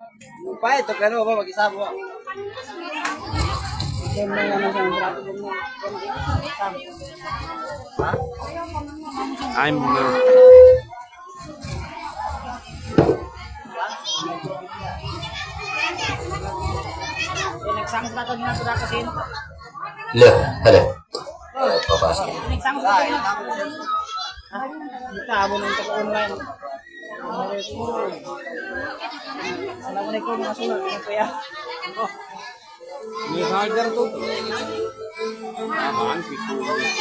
Lupa itu kan apa bagi sabu. I'm Loh, halo. Apa sih? Kita abon untuk online. Assalamualaikum warahmatullahi ya. Oh. Ini hajar tuh. Aman gitu.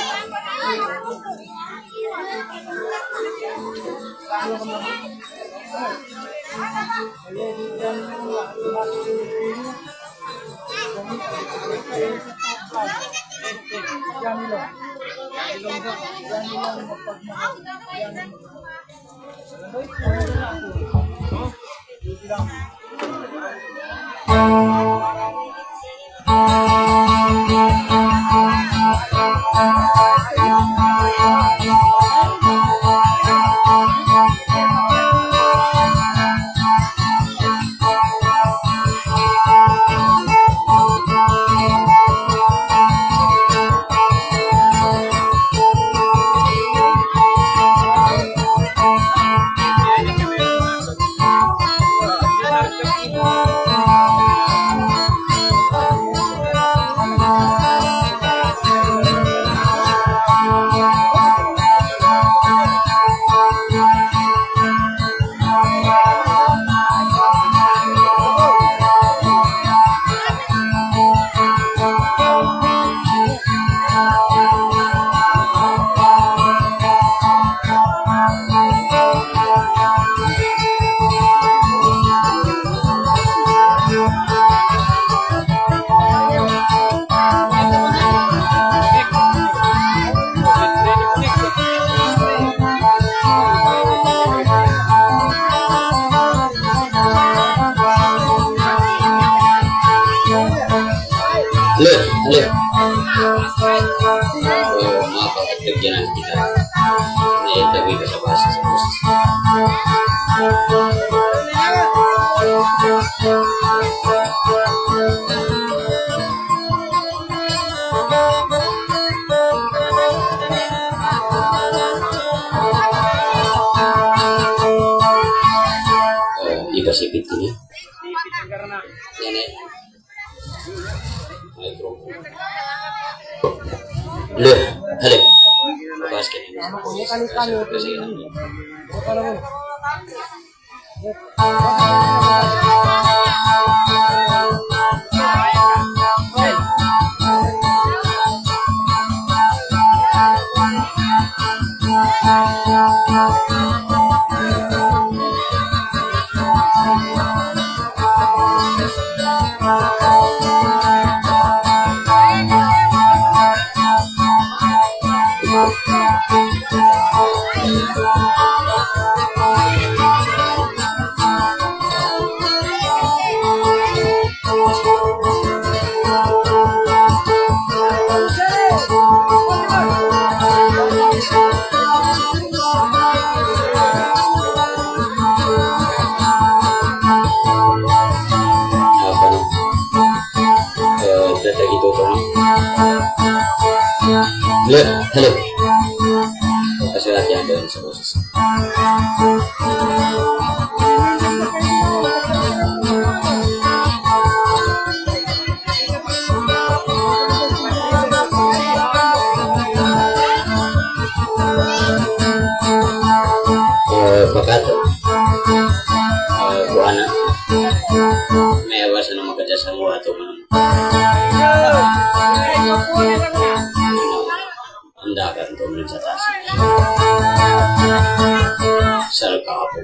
Maaf kerjaan kita ini tapi bisa bahas dikasih pintunya ini loh, halo. Bahas kini. Halo. Kasih latihan dengan proses. Bakat Bu Ana mewah sana bekerja sama atau Anda akan mencatatasi sel kabel.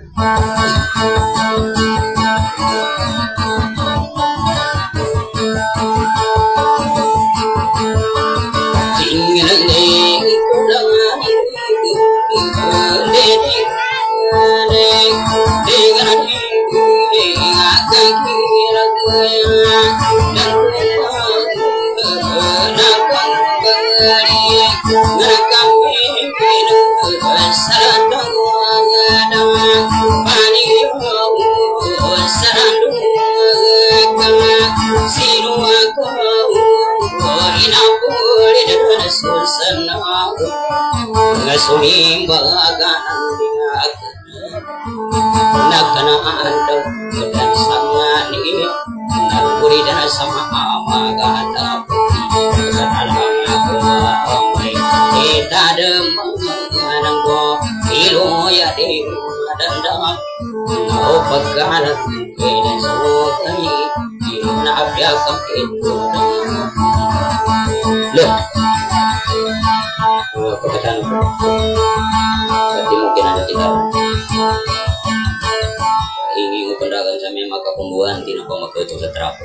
Sarang ngasuni baganan dingak nakanaan dan sangani naguri dan sama amagata kita demang go ilo ya de danda no pagkalat kaya so kay na abya kam ito loh kebetulan berarti mungkin ada tinggal ingin pendagang sama maka pembuahan tidak memakai itu seterapa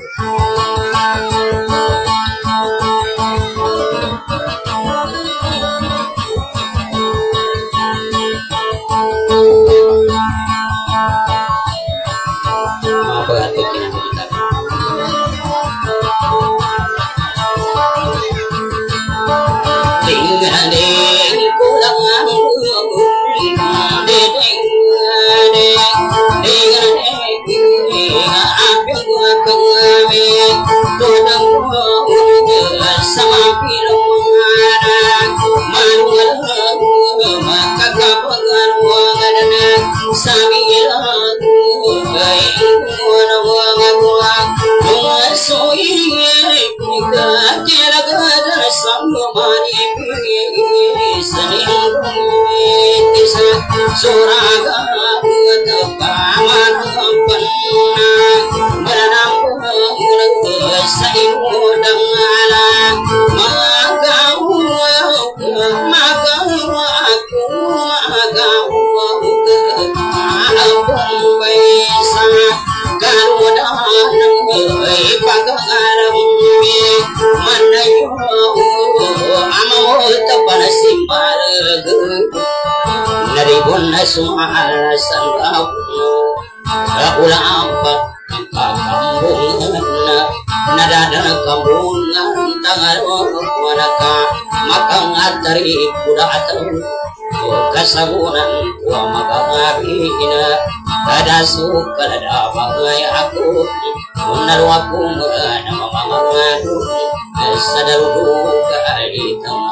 apa itu kena kita tinggal di kulangan Suraga paman penang berenang saimudang ala magau aku abang besa karudan pagaram manayo amau tapan simbarag naribon na sumaala sa ulang pagkakambungan nadadana kambungan tangarong wanaka makangatari kudatan kasabunan tua magangabina kadasu kalada bagay ako unalu ako na mamamangadu sadarudu kaalitang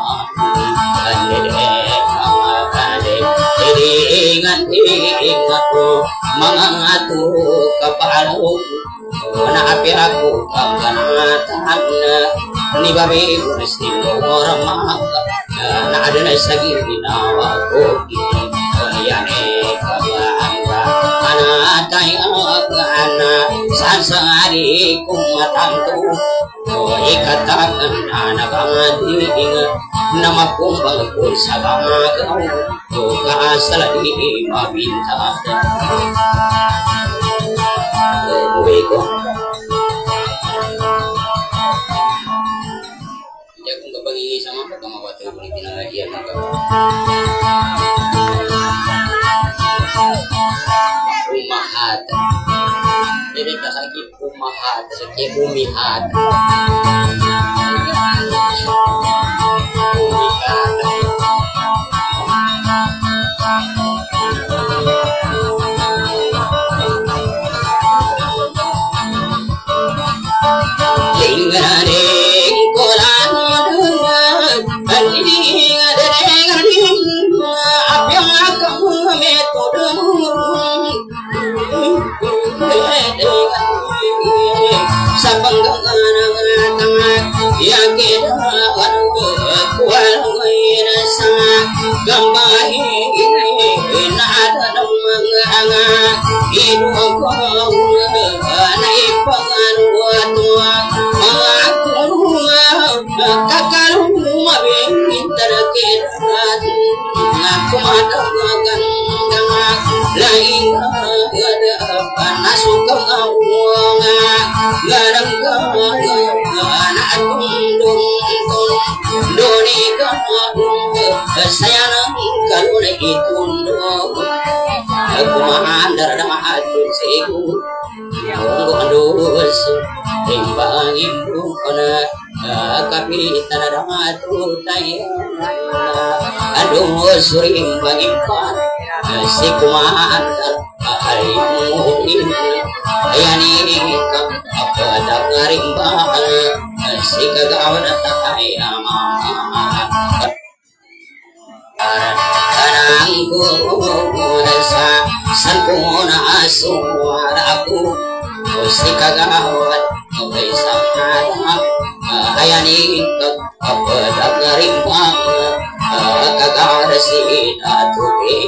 ingat ko mangangatu kapalo na api ako kaganatan ni babi gusti orang maka na ada na sagi ginawa ko yane kabanga anatay ana sansari kumatanto ikatakan anakangadi nama kumbang ko sa bangagaw kaasal di mabinta uwi ko hindi akong kapag-iisa mga pagkamawat ko ulit tinangagian mga umahat jadi tak sakit umahat sakit umihat sayang kalau na itundo aku mandar na atun siku yang gondos timbang ibu kana kapitan na atu tay aduh surim bagimpan siku mandar ayuin ayani ka apa ngarimba sikagawan at ayama Kanangku rasa sempurna suaraku musik kagawat bisa harap ayani kepada rimbang kagar sinaturi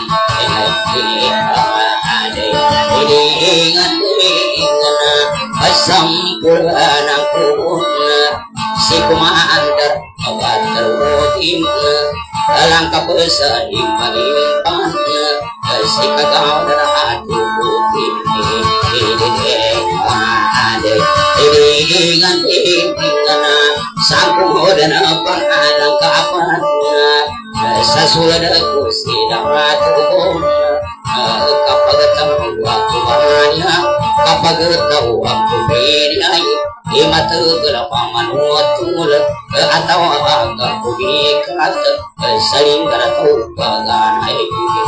sampurnaku si kumandar obat terwotim langkah besar di pagimpan si kagar hati putih dengan sangku dan pangalang kapan sasulah kusidang ratu kapag tahu aku banyak kapag tahu aku beda imatu kelapaman watul atau agak kubikat saling tahu bagai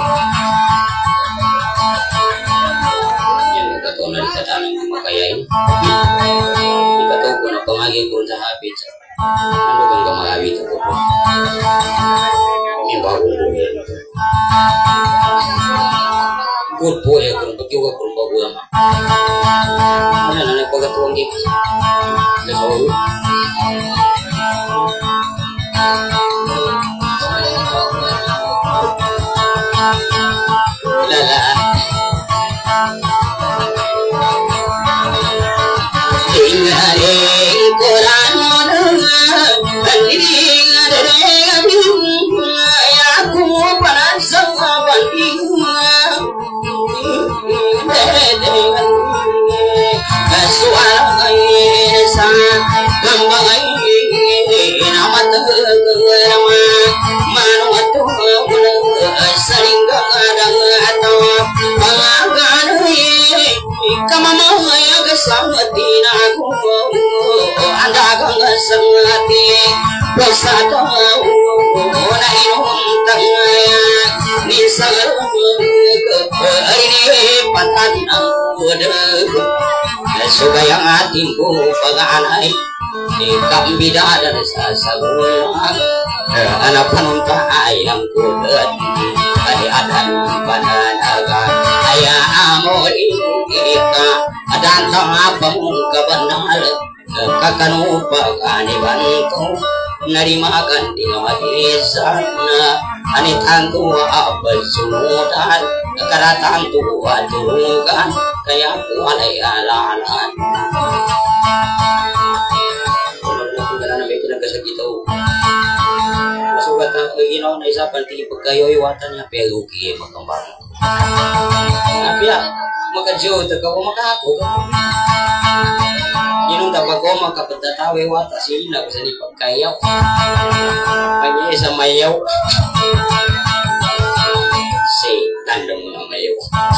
yang kata orang di sana makaya ini kata pun apa lagi pun dah habis lalu kan kamu habis tu ini baru good boy ya kan betul kan baru lama mana nak pakai tuang ni lepas lala tinggalin Quran aku penasaran suara sangat gambar nama tergerama manuatu sering kadang atau pangagan kamamaya kesamati aku anda kang sengati bersatu na inum tangaya nisal ini patan aku suka yang hatiku paganai kambida dan sasagulang anak panunta ayam kudet adan pananaga ayah amor ika adan tanga pamungka banal kakanu pagani bantu narimakan di sana anitantu abal sumudan karatantu aturungan kaya kualay alalan masukat ang ginawa na isa panti pagkayoywatan niya pero kiye magkambang napya magkadyo tagaw makako inong tapag ko makapatatawe wata sila kasi ni pagkayaw pag sa mayaw si tandang mo na mayaw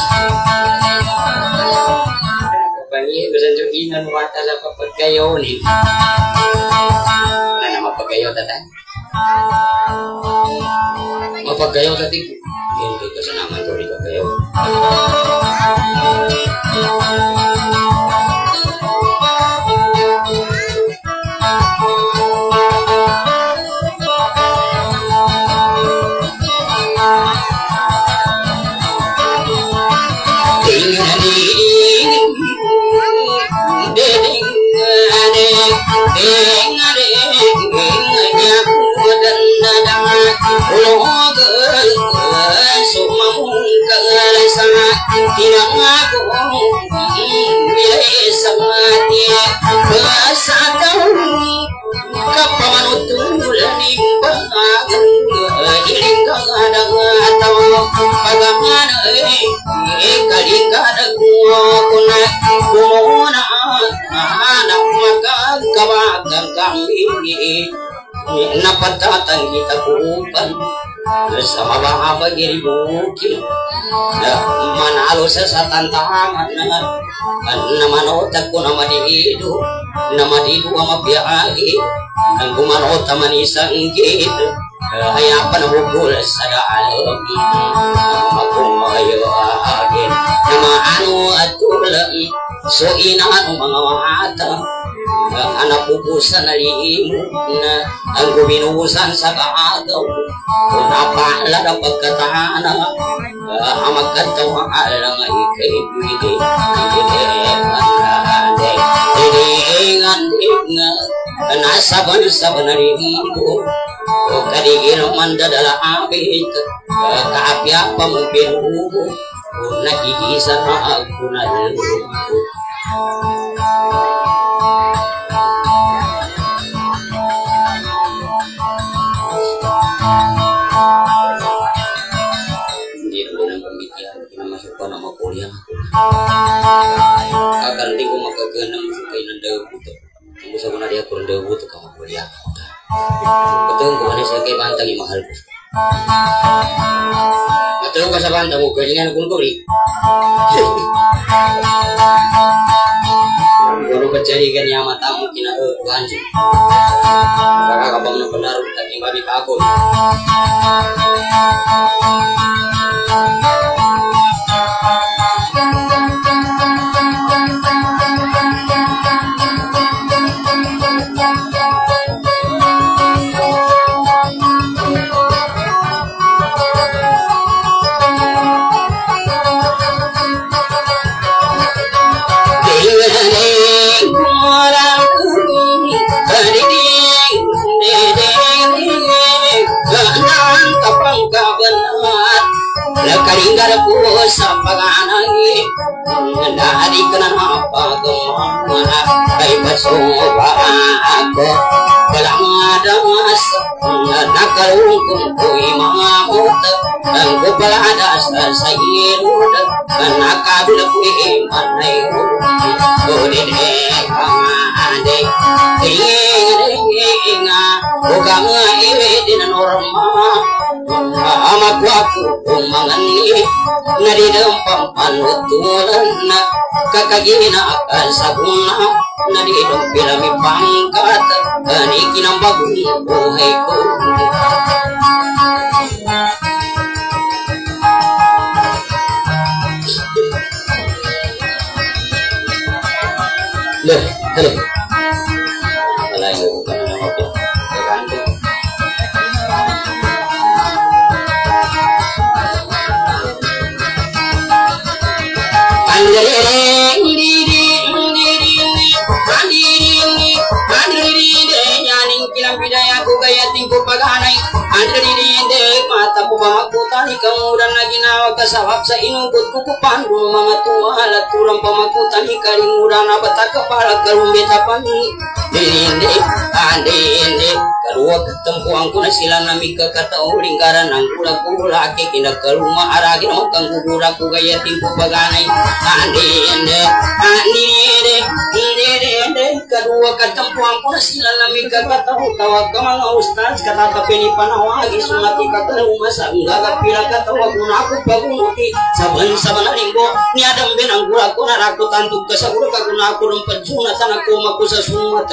kapag basan yung inan wata sa pagkayaw ni wala na mapagkayaw tatang mapagkayaw tatig hindi ka sa naman to rin pagkayaw tinang ako bilay sa mati kasataw kapamanutulan imbagan iling kagadang ataw pagaman kalingadag ko na kumuna anak magkakabagang kami napatatang kita kupan sa mababag iribukin manalo sa tantangan na manotag ko na madido ang mabiyagi ang gumanota man isang gid hayapan na bugul sa daalam makumayo agin na maano at tulang so inaan mga wata anak pupusan alimu na ang kubinusan sa kaagaw napala na pagkatana amagkatawa alang ay kaibili nasaban-saban na rin ko o kaligin ang mandadala abit kaapya pa mo pinubo o nakikisa na ako na lubo. Hindi ko rin ang pamikyan kinamasok pa na mapulihan agar hindi ko magkaganang kayo ng dabuto. Kung gusto ko na dia kurang dabuto ka mapulihan betul ko ano sa kay bantang yung mahal ko betul ka sa bantang mo kailangan akong kuri guru kecerikan yang matamu kina ganji kakak na pendaruh tapi babi kako Lakaringgar ko sa pag-anay dari ka na napagmamana ay pasuba ako walang adamas nakalungkong ko'y mga muta ang kupaladas sa irud nakabila ko'y manay udide kamade tinga buka nga iwede na norma amat waku umangani naridang pampanutulan na kakagina kasabuna naridang pilami pangkat kanikin ang bagong buhay ko leh leh alay ko kanina ako mata ko pamakutan ikaw dan lagi nawag kasawap sa inugot ko kupan mga tuwal at kurang pamakutan ikalimuran na bata kapalag kalumbitapan hindi kaluwag tempuang ko na sila namig kakatao lingkaran ng kulag-kulaki kinakaluma aragi na magkang gugura ko gayating ko baganay hindi kaluwag tempuang ko na sila namig kakatao tawag ka mga ustads katatapin ipanawagi sumati kakaluma sa gagapila katawag mo na ako pagunuti saban-saban na linggo ni Adam binanggura ko narakutan tug kasaguro kaguna ako ng padyunatan ako mako sa sumat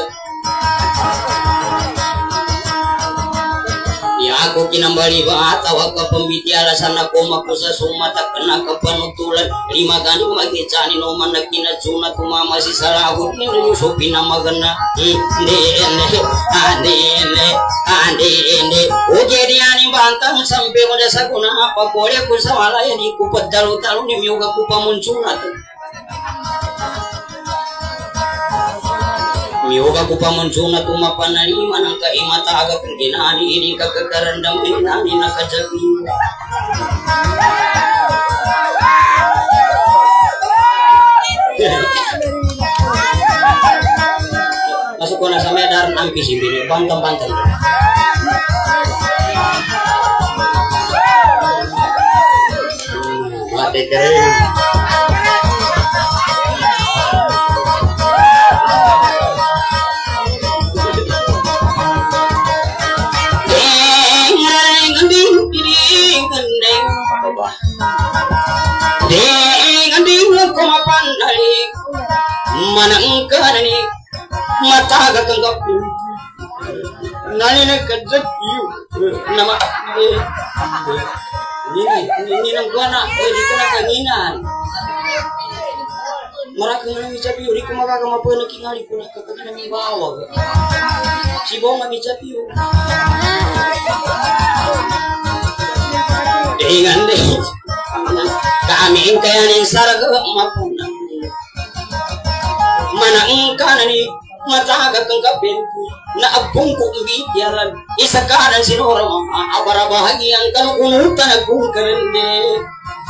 ya ako kinambali ba tawag ka pambiti alasan ako mako sa sumat at kena kapanutulan lima gani magitsani no man nakinatsunat kumama si salagot ni Yusupi na magana ande oke diani bantang sampai pada sakuna apa boleh ku sawala ya di ku padalo-talo ni miuga ku pamunsunat miuga ku pamunsunat umapanalima ng kaimata agak ginani ini kakakarandam inani nakajabi masuk ko na sa medar ng pisibili bantang-bantang mati kering manang kanani mata gaganggap nani nakajak yu nama ini nang gana di kana kanginan Maraka nga micapiyo, di ko makakamapoy na kingali ko na kapag namibawa. Sibong nga micapiyo. Dengan deh, kami kaya ning saraga mapuna. Mana engkau ni mata kang kapin na abung ko bitiaran isa karan sinora abara bahagian kanu unutan aku kerende.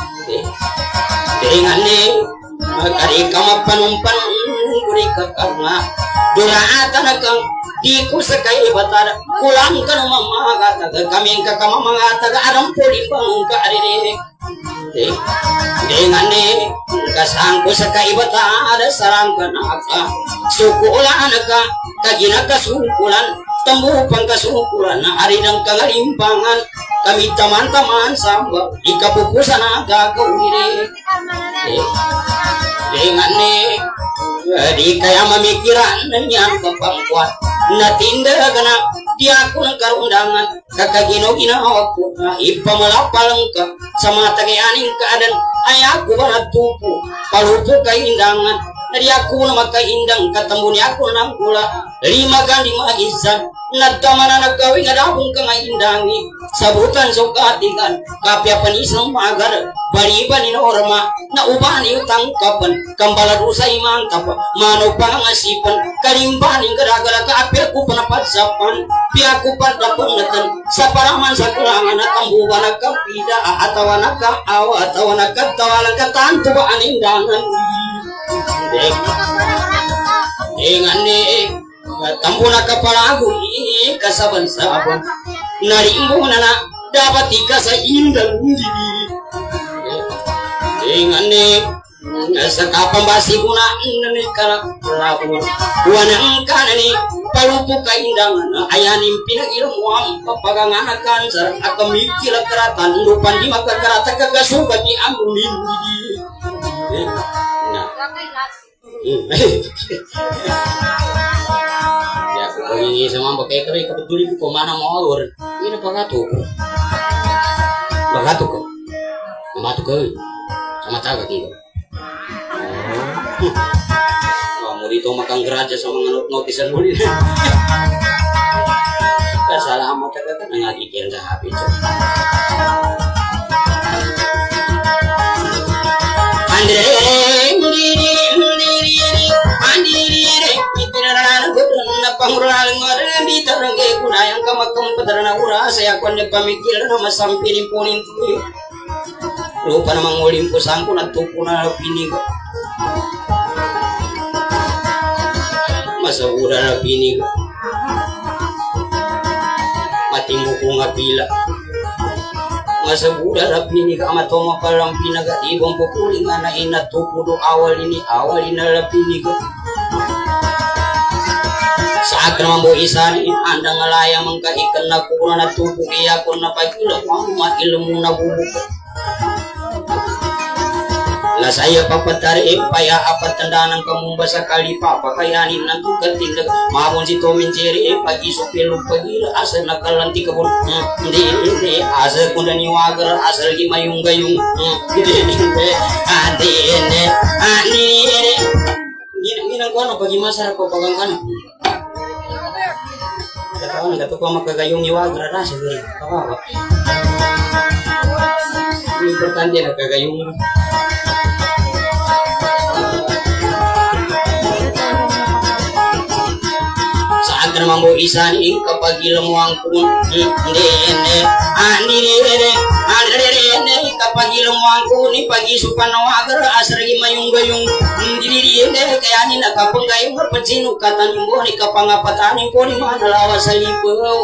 Dengan ni kari kama panumpan kuri kakana duratan kang di ku sakai batar kulang kan mama kata kami ka kama mangata aram poli bang ka arire dengan ni kasang ku sakai batar sarang kana sukulan ka kagina kasukulan tembu pangkasukulan ari nang kagalimpangan kami teman-teman samba di kapukusan aga kaurire dengan ni di kaya mamikiran yang kepangkuat natinda kana dia aku nangkar undangan kakak gino-gino aku ipamalapal ka sama tagayaning keadaan ayahku banat tupu palupu kaindangan dari aku nama kaindang ketemu ni aku nang pula 5 kali magisan nagkamana nagkawing adabong ka ngaindangi sabutan sukatikan kapya panisang magar baliban ni norma na uban yung tangkapan kambala rusay mantap mano pangasipan kalimbaning gara-gara kapya ko panapatsapan piya ko patapangatan sa paraman sa kulangan at tambuban nagkapida atawa nagkaawa atawa nagkatawalang katanto ba anindangan dengan ni tambuna kepala aku ini kasaban-saban narimbo nana dapat tiga sa indang diri dengan ni sakapang basi guna nani kala labu wanang kanani palupu kaindangan ayanim pinagilmuam papaganganakan sa akamikil keratan lupan di maka kerata kagasubat ni ambulin ya aku ini sama pakai kere kebetulan ko mana mau lur ini pagato ko matu ko sama taga gitu mau dito makang geraja sama nganut notisan muli kasalamat ka kan ngagigil sa habit pangurangan ngare di tarangge kunayang kamakam padarana ura saya konde pamikir nama sampini punin tu lupa nama ngolim pusangku natupu na pini ko masa ura na pini ko matinggu ko nga pila masa ura na pini ka amatoma palang pinaga ibang pupuling na inatupu do awal ini na pini ko saat namambo isan anda ngalaya mengkaikan naku na tubuh iya ko na pagilo ma ilmu na bubuk la saya papatari paya apat tandanang kamumba sakali papakayanin ng tugatindag mabon si Tomin Jerry pagi supilo pagila asal nakalanti kabon hindi asal kunda niwagar asal gimayong gayong ginang ko ano pagi masarap ko pagangkan kawan kata ko makagayong niwagar rasa ni kawawa ini pertanda nakagayong saat namambo isan ing kapag ilamuang kun ande kapag ilamuang kun pagi supan nawagar asragi mayung gayung diri kaya ni nakapanggayong berpecinu kata nimbo ni kapangapatan ko ni mana lawas sa lipaw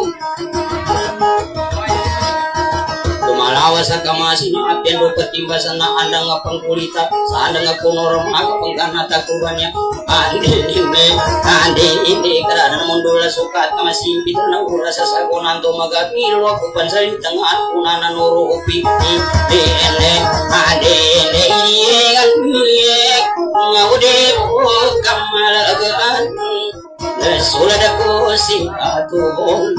malawas sa kamasin na apian do patimbasan na anda nga pangkulita sa anda nga punorom aga pangganata kubannya ande karana mundula sukat kamasimpit na ura sa sagonan to magapilo ako pansali tangan kunana noro upi ande iyan ngaude kamalagaan sulat ako singkatubong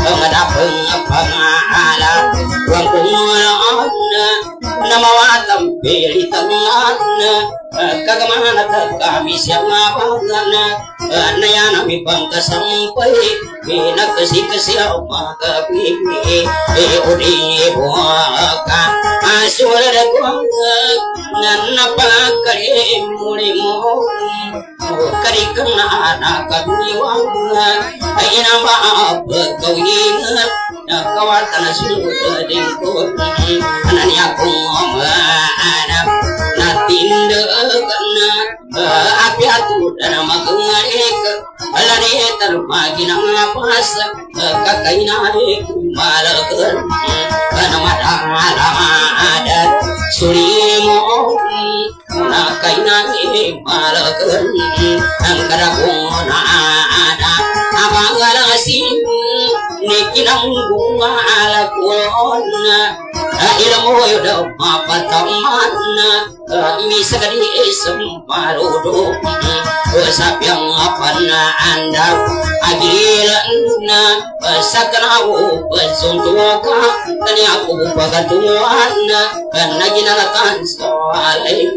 ngadapeng pangalan wang kumulaan na mawatam pilih tangan kagamana kami siapa bangana naya nami bangka sampai bina kasi apa kapipi udi buaka asura nganna pakari mulimu kari kena anak kaduiwanga ina maaf kau ingat kawatan sudah dingkut anani aku ngomana natinda kana api atu dan magungarik alani terpagi nang pas kakaina de malakan kana ada sulimu nakaina de malakan angkara kuna ada amangalasi nikinang bunga ala kulona ilmu yoda mapataman misagadi semparudo sapyang apana anda agilana sakanawo basuntuka kani aku bagatuan kana ginalakan soalai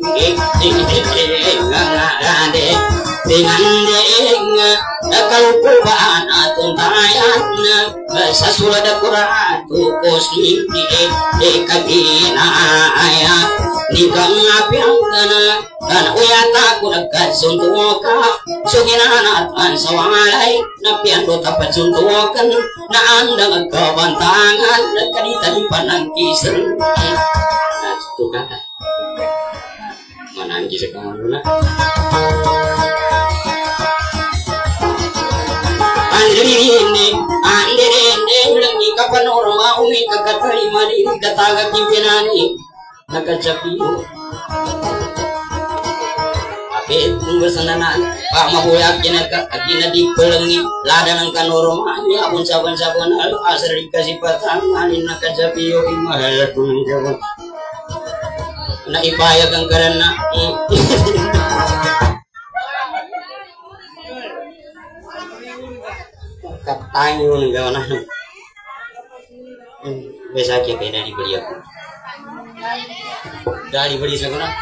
dengan kalau perubahan atau tayan sasulada kuratu kosmi kabina ayah nikang apiang kana uyata kunakan suntuka suginanatan sawalay napian do tapat suntukan na andang kabantangan kanitani panangkisan itu kata manangkis kamu na Anderene lengi kapan orang mau mi kakatari mari kataga kimpinani nakacapiyo ape tunggu sananan pak mabuyak jenaka agina di pelengi lada nang kanoro mani abun saban-saban hal asar dikasih patang ani nakacapiyo imahal tunggu na ipaya kang karena katanya nih kawan biasa aja kayak dari beli aku dari beli sekarang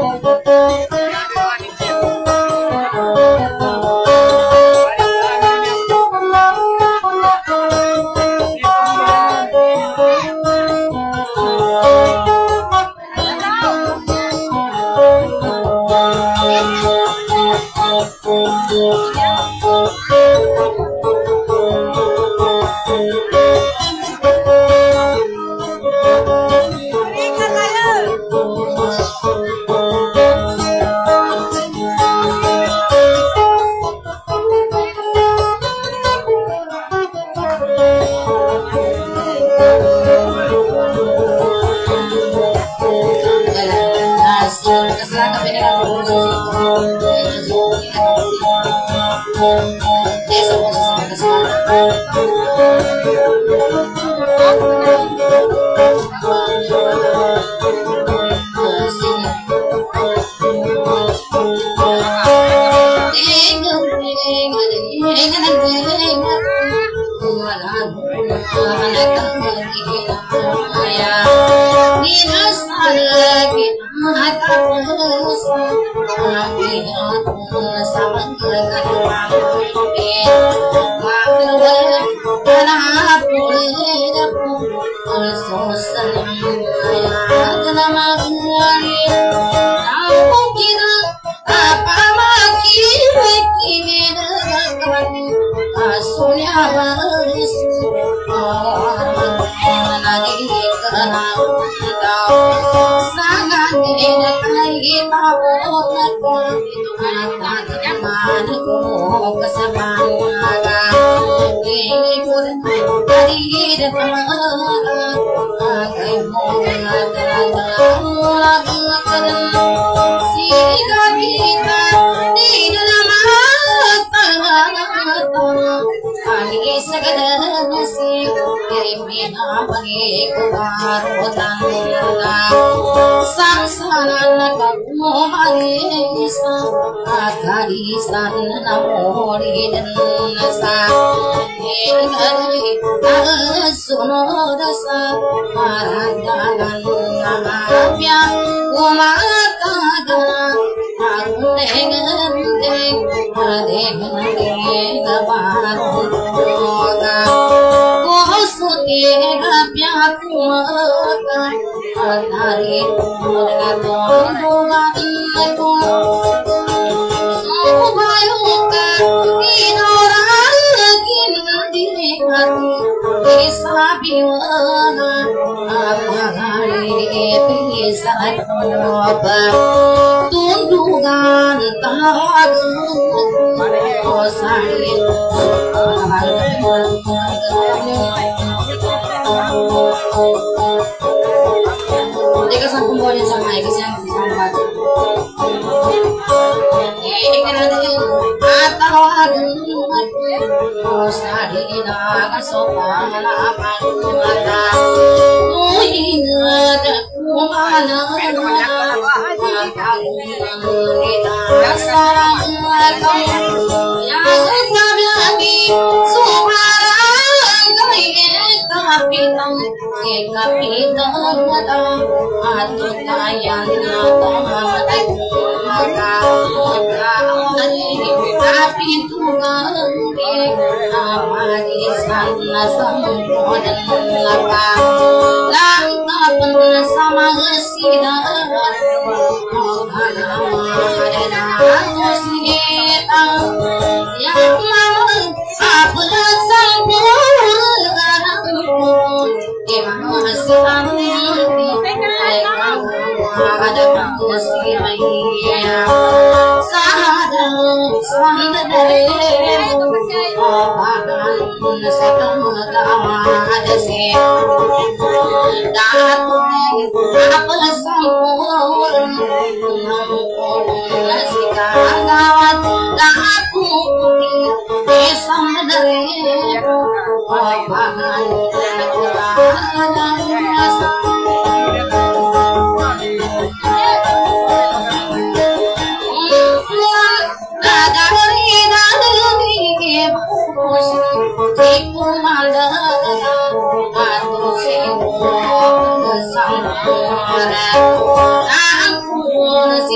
Aku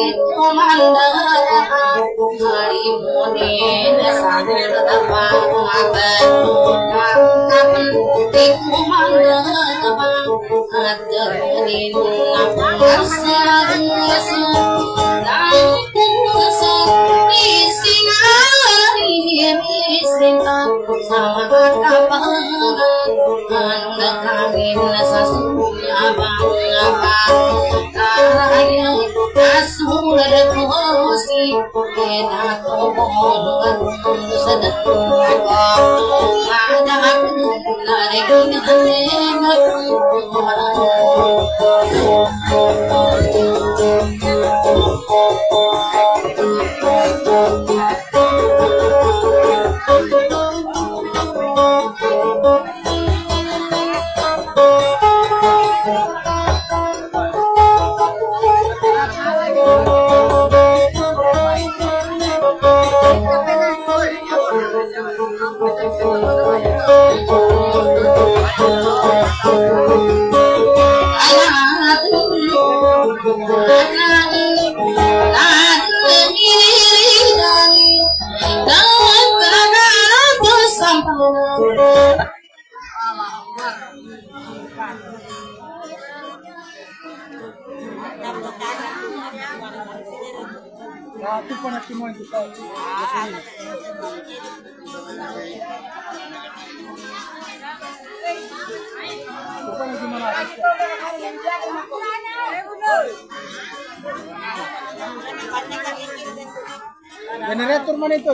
Generator mana itu?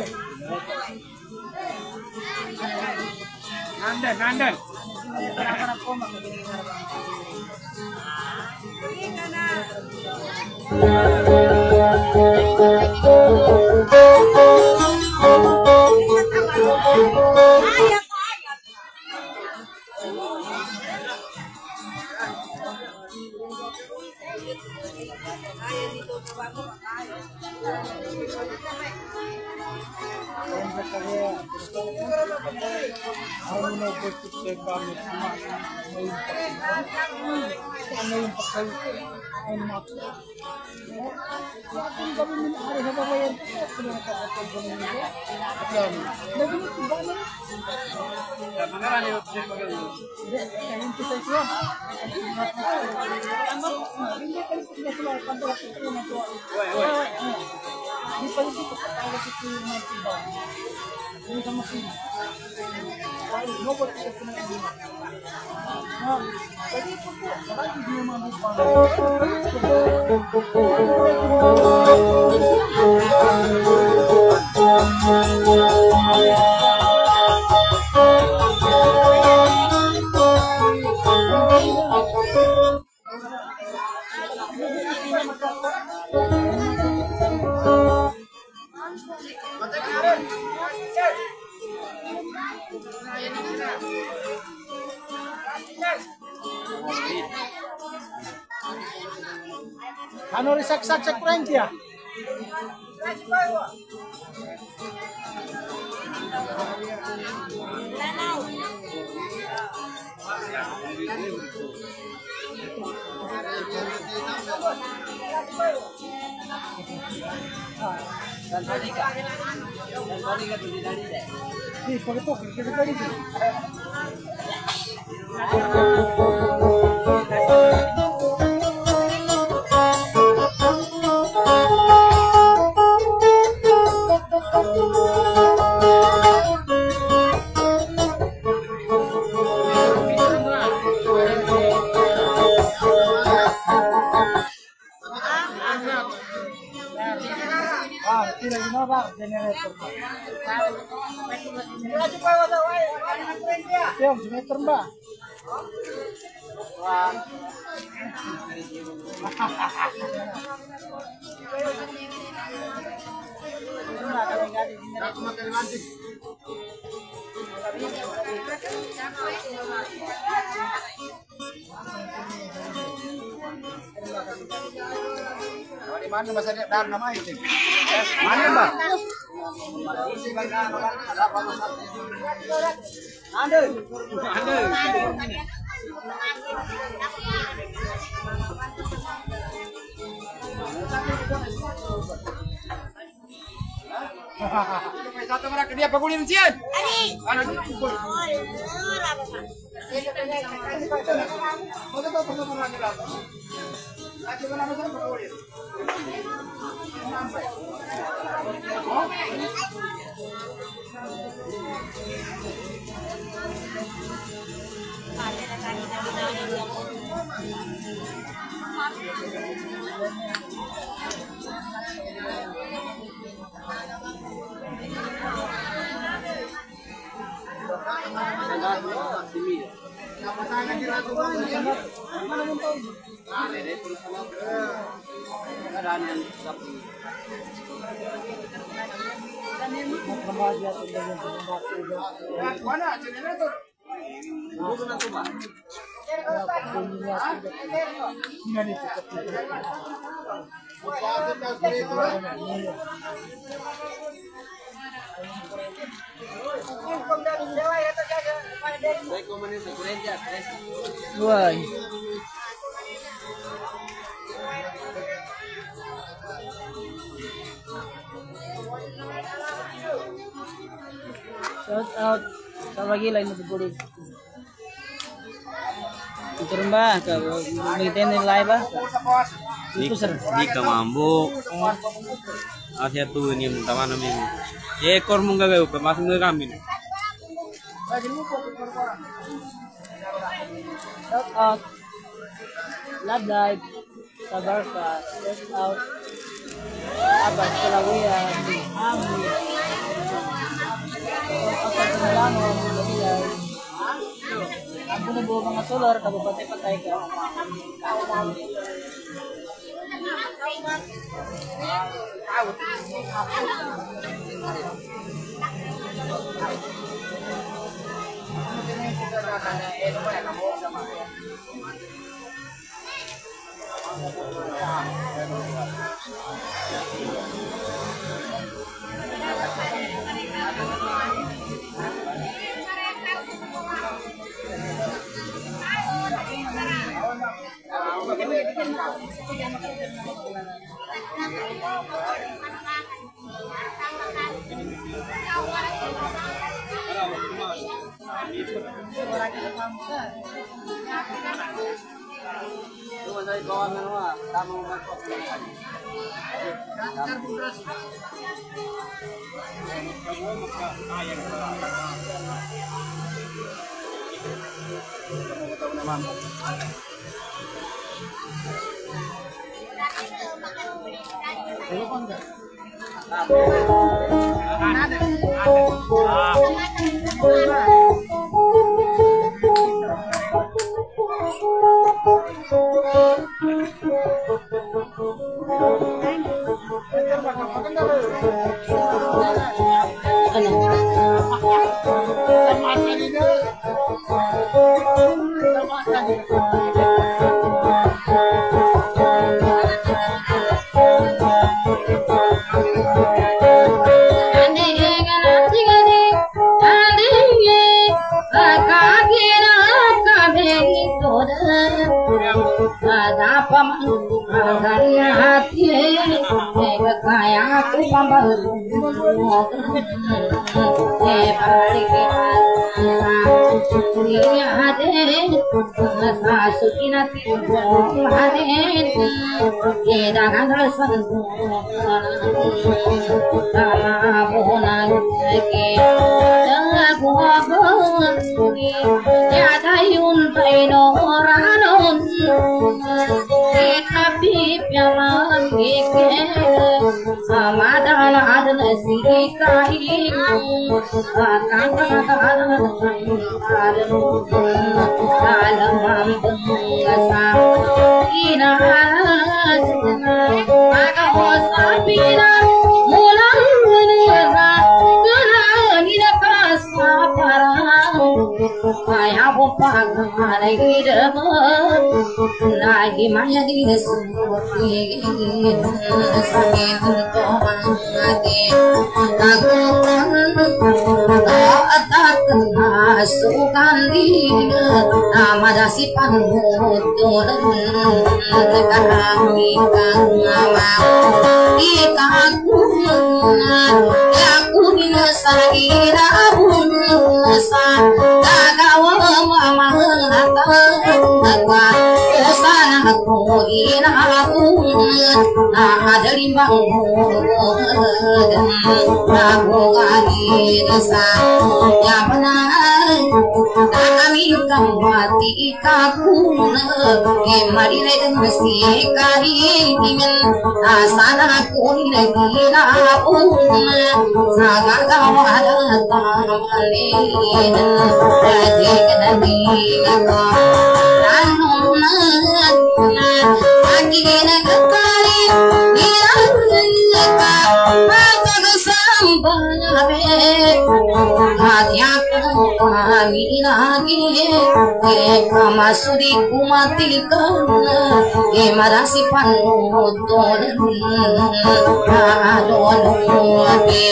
Nandan. Ano risak-sak kurang dia? Dan tadi kan tadi deh. Nih, pakai tuh, kita tadi. Generator. Siap, generator Mbak. Di mana Mas ada dar nama itu? Mana Mbak? Ada. Satu mereka dia pakulin sian. Anak dulu pukul. Mana generator? Wah. Shout out sa lagi lain magbulig. Turun ba? Magitin ng live ba? Itu sir. Di ka mambo. Asya tu ni taman namin. Ekor mong gagawin pa masing na kami. Shout out Love Live sa Barca. Shout out Abad Kalawian. Ami. Shout out sa Milano. Ang bunubo mga solar, kababate-patay ka. Lagi maya di sesuatu sakit untuk mati aku tak kemasukan dia nama si panutun kami kang mau kita ina na dalimbang na gogani desa ya benar kami kamati kakuna ke marine mesti kari ingin asana kuni gila saga kawada tamane raje kadani ko ranuna agina kali gila ka patag sambanabe Hatiak kami lagi kamasudi kumatikan marasi panudon adon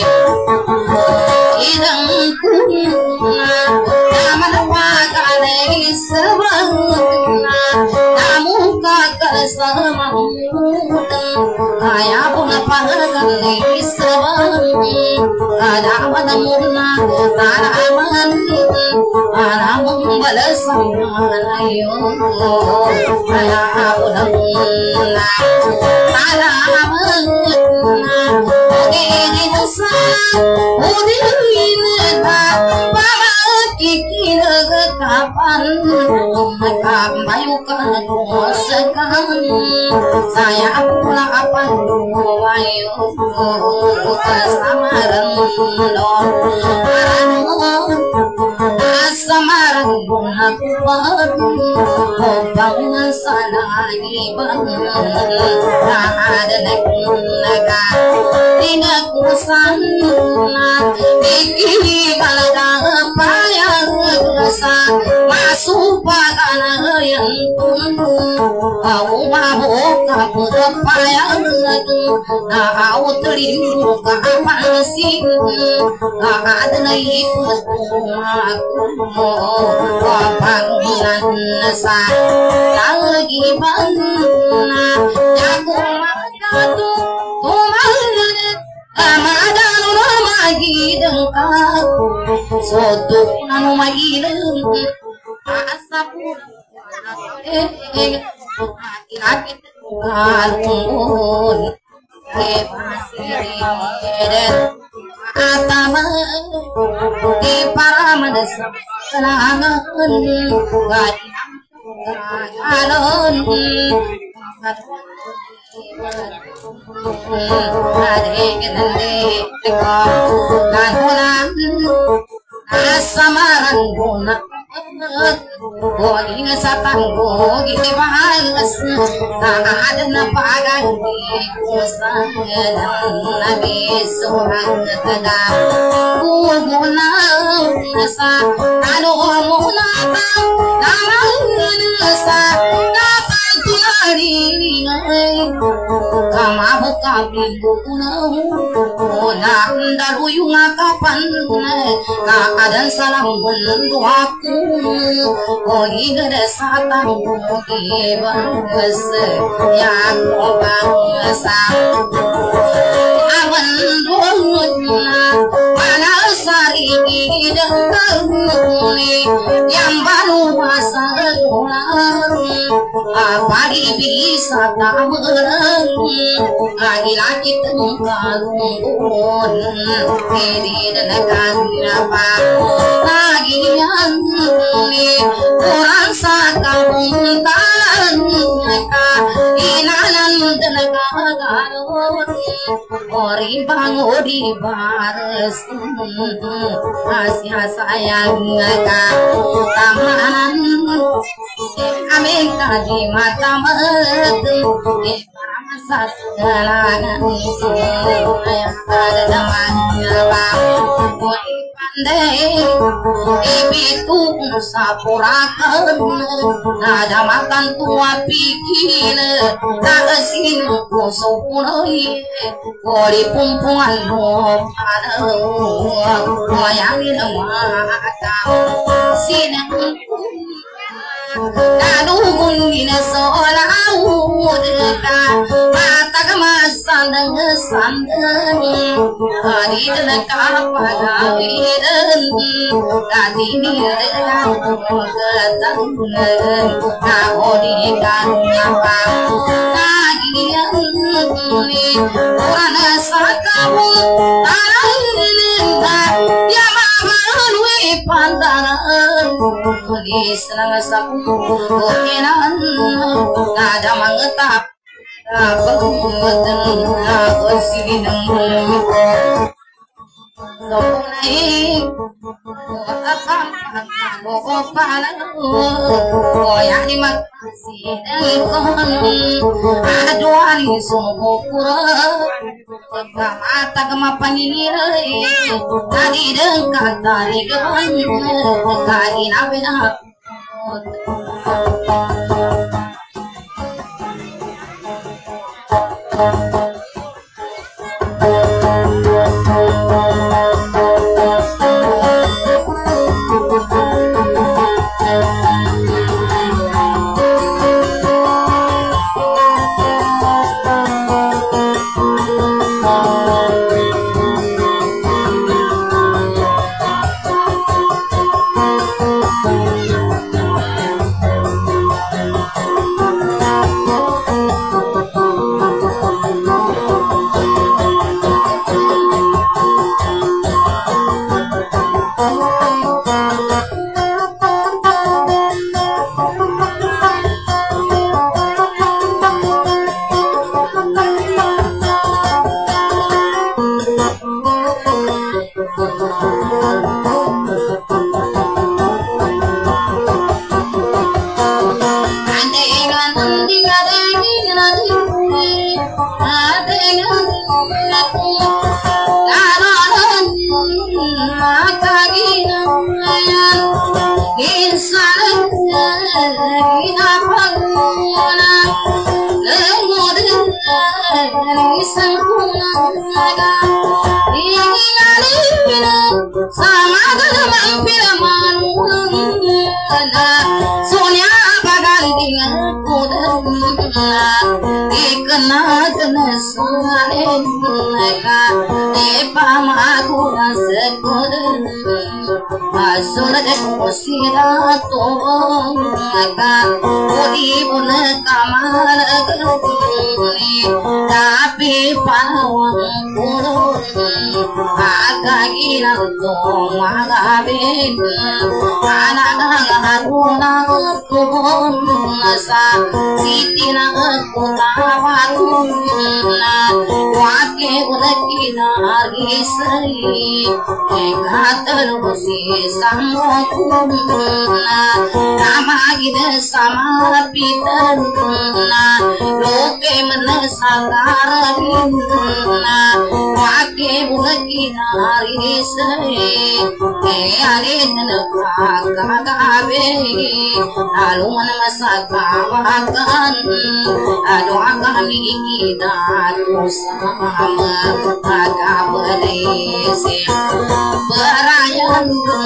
idang kuna naman wakalay sabagna namuka kalsamamudan kaya po na pangalay sabag adaman muna tanaman anamang balasang alayon kaya po na muna tanaman sa udin na kikinagkapan nagkabayo ka nagwasakan saya pula kapan dumayo kasamaran asamaran bunakupan hubang sana ibang ada naga tinakusan na ikibalaga payang sa masupakan yang au mabok payang na au telingu ka pansin ada na ikut aku kapanginan sa lagi bana jago magatu Ramadan magideng ka soto nanu magideng asapu laki-laki kalungun pasir atama di paramanas kenangan alon asamaran guna Gogi sa tanggo gibahas ada na paganti kusang na bisuhan kada guguna sa ano muna namang sa kamabu kami guna dalu yung kapan kaadan salam bundu aku Ogi gada satang ogi bangas ya ko bangsa awan dunya panasari dengkuli yang baru masa apari bisa tamerang lagi-lagi tengkalungun kiri dan apa lagi yang orang sakabung talan inalan tenaga garut ori ori bares asia sayang ka tamanan amin tadi mata metu masa segalangan ada namanya pandai itu sapurakan ada makan tua pikir tak kesin kusupunoi kori pumpungan lo pada mayangin mata sinang Kadung ina solau deka mata kemasan sandeng hari deka pagawiren kadini deka ketangunen kahodi kanapa kagian orang sakabu alainenda yamaman we pandangan di senang sapu kenan ada mangetap pengumatan kesineng Naik goyang di makasih aduan sumupura mata kemapan ini tadi dekat tadi keban kali nabenak tapi pawang kurun agak gila dong agak anak haruna kubun nasa siti na kutawatun na wake ulakina arisai katal musi samokun na kamagida sama pitan na loke menasakarin na wake ulakina arisai alin nakagabe alun masakawakan doa kami kita sama kagabelese berayan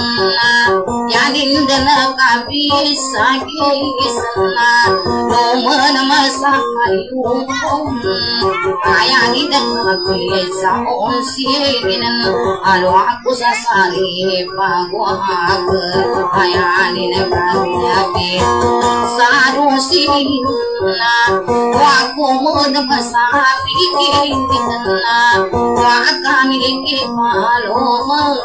yanin dana kapi sakisna domen masakayun ayani dana bisa onsirin alu aku sasari pagwag ayani naganyaki sarusina waku muna masapikin na wakami kimaloma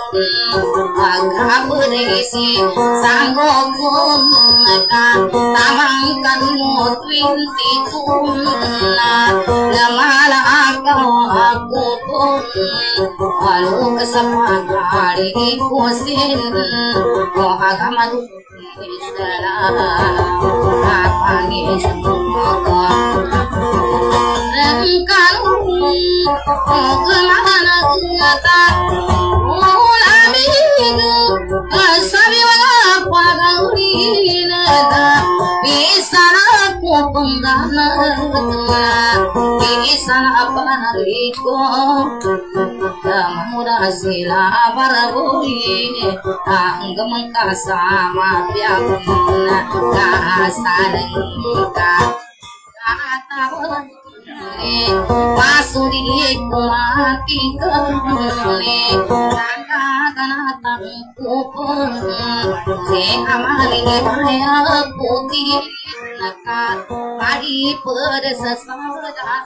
agabresi sanggokun ka tamangkan mo 22 na lamala akaw ako kun alu kasamagari ikusin ko agamalu isala kapangis mo kemana kata ulamiku sabi wala pagaulina bisa aku penggana di sana panariko kamuda sila baraburi angga mengkasama piakuna kasadengka katawa pasuri kumati kene tangga kanatang kupon se amali baya putih nakat padi pedes saudara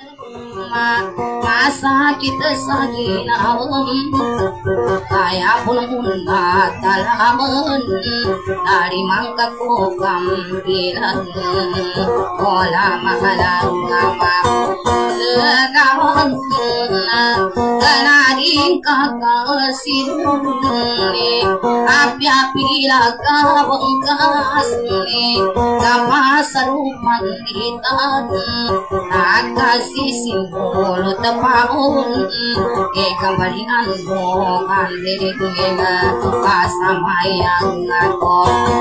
masa kita sagina kaya pun matalaman dari mangka kokam bilang kola mahalang ngapa legawan kenading kakasin api-api laga bengkas kapasarupan ditan nakasih simbol tepahun kembalian bokan degena pasamayang ako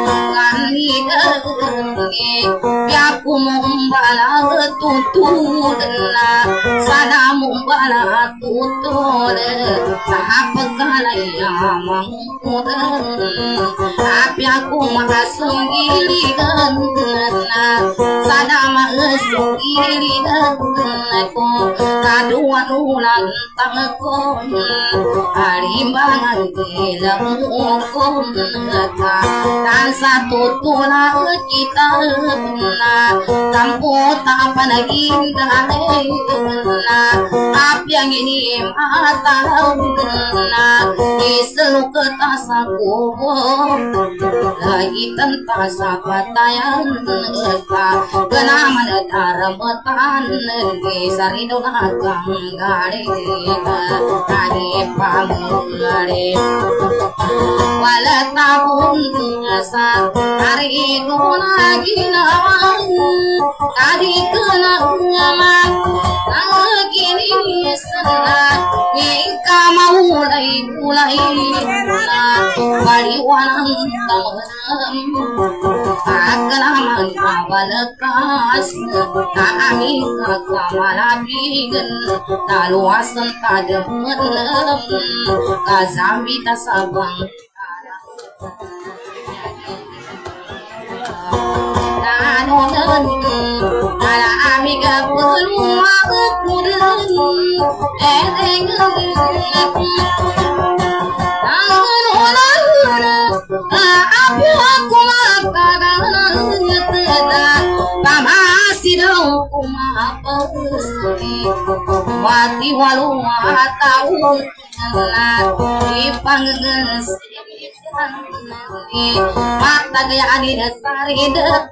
kanideng yaku mumbala tutun sana mumbala tutun sapagkalaya mangkudan api aku mahasungiligan sana mahasungiligan ako kaduan ulang tangko harimbangan bilang ukon dan satu tula kita tampo tapan indah api yang ini mata iseluk ketasaku lagi tentang sapatayan kenaman daramatan sarido nakang gare kani pamugare wala tabun sa hari guna ginawan kadi kenangan kini sana ika maulai mulai bariwanang tamanam agalaman kabalakas kami kakamalabigan taluasan tadamanam kazambi tasabang nanonan ala amiga pulwa kudan api aku makanan nyeteda pamasidong kumapagusri wati walu tahun dipanggen mata gaya adi dasarida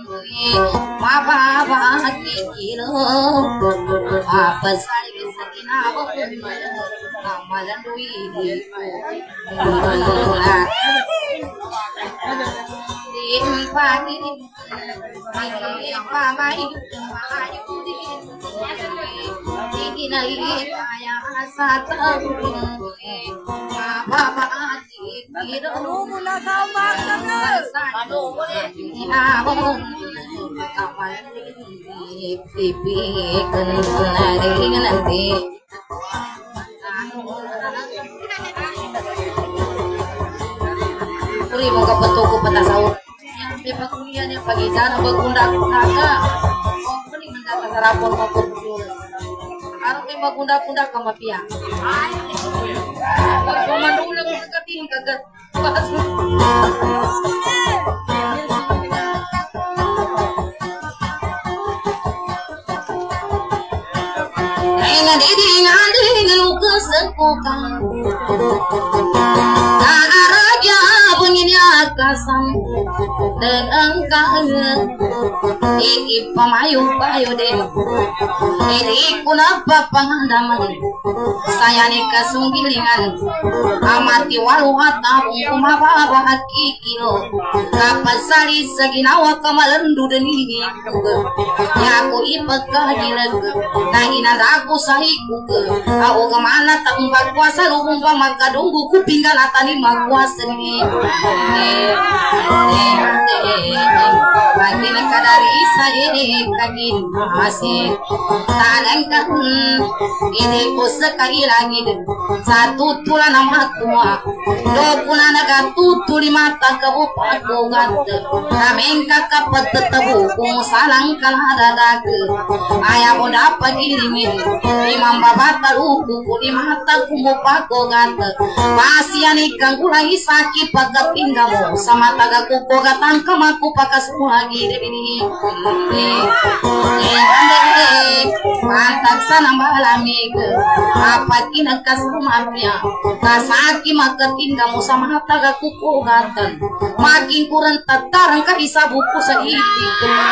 mababa kilo apa sari sakinawa amalan duwi pagi pamai dikinai kaya satang mababa kilo mula kamar pipi kenari nanti puri mau ke petuku petasau yang kuliahnya pagi cara bergunda naga oh ini mendapat rapor maupun dulu harus ke bergunda sama pihak komando ulang sekating kaget pas dengan lukas sekokan raja bunyinya kasam dengan kangen iki pamayu payu deh ini kunapa pangandaman saya nikah sunggilingan amati walu hatabung kumababa haki kilo kapan sali seginawa kamalendu deni ya aku ipakahilag na inadaku sahiku aku kemana tak kuasa lubung pamakadunggu kupinggan atani magkuasa ni lagi dari saya kagin masih tanengkan ini ku sekali lagi satu tulan nama tua do puna naga tutu di mata kabupaten gante kami kakak petetebu salang kalada dagu ayah boda pagirimin imam babata luku di mata kumupako gante pasian ikan kulai sakit pakai tinggamu sama taga kuko gatang kamaku pakai semua gini ini mantap sana balami ke apa kina kasumapnya kasaki maka tinggamu sama taga kuko gatan makin kurang tatarang kahisa buku seiti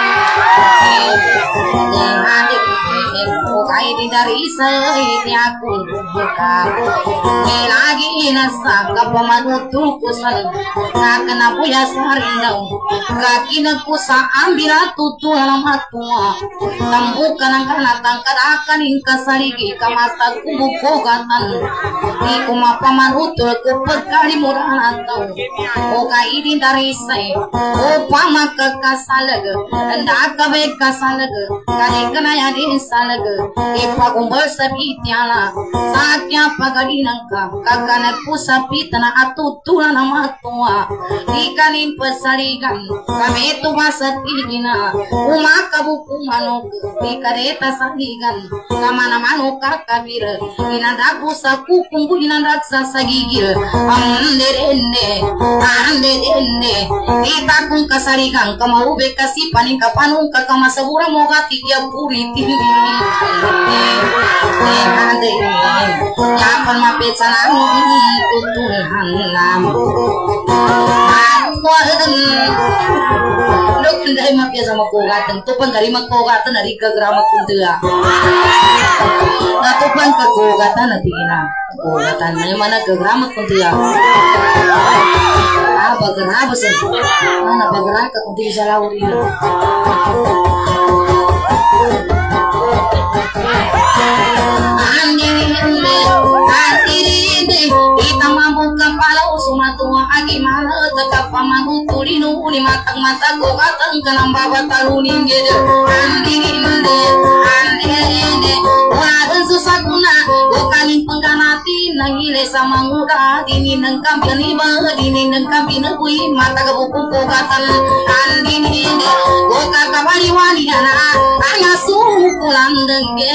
kai di dari seiti aku lagi nasa kapamanutul kusan kena puya sarindau kaki nakusa ambil tutu alamat tua tambukan angkana tangkad akan ingka saligi kamata kubuko gatan di kumapamanutul kupekali murah atau kai di dari say upama kekasalaga ndak kabe kasalaga kali kena ya di salaga ipagumbal sabitiala sakya pagadi nangka kakana pusapitana atutulan nama tua ikanin pesaligan kami itu masa tigina umaka buku manuk ikareta saligan kamana manuk kakabir inandak busaku kunggu inandak sasagigil anderenne itakung kasaligan kamau bekasi paning kapanung kakamasabura mogati dia puri tinggi kapan mapet sanang kutuhan lam lo kendai mapet sama kogatan tupan dari makogatan dari kegerama kuntia nah tupan ke kogatan nanti ina kogatan mana kegerama kuntia bageraba sih mana bageraka kunti bisa lauri kita mampu kepala sumatua agimana tetap pamangu tulinu ni matang mata go katang kenang baba taruning gede andinde wadan susah guna bukanin pengganati nangile sama nguda dini nang kampiani ba dini nang kampiana kui mata ke buku ko katan andinde go kakabari wani ana angasuh kulan dengge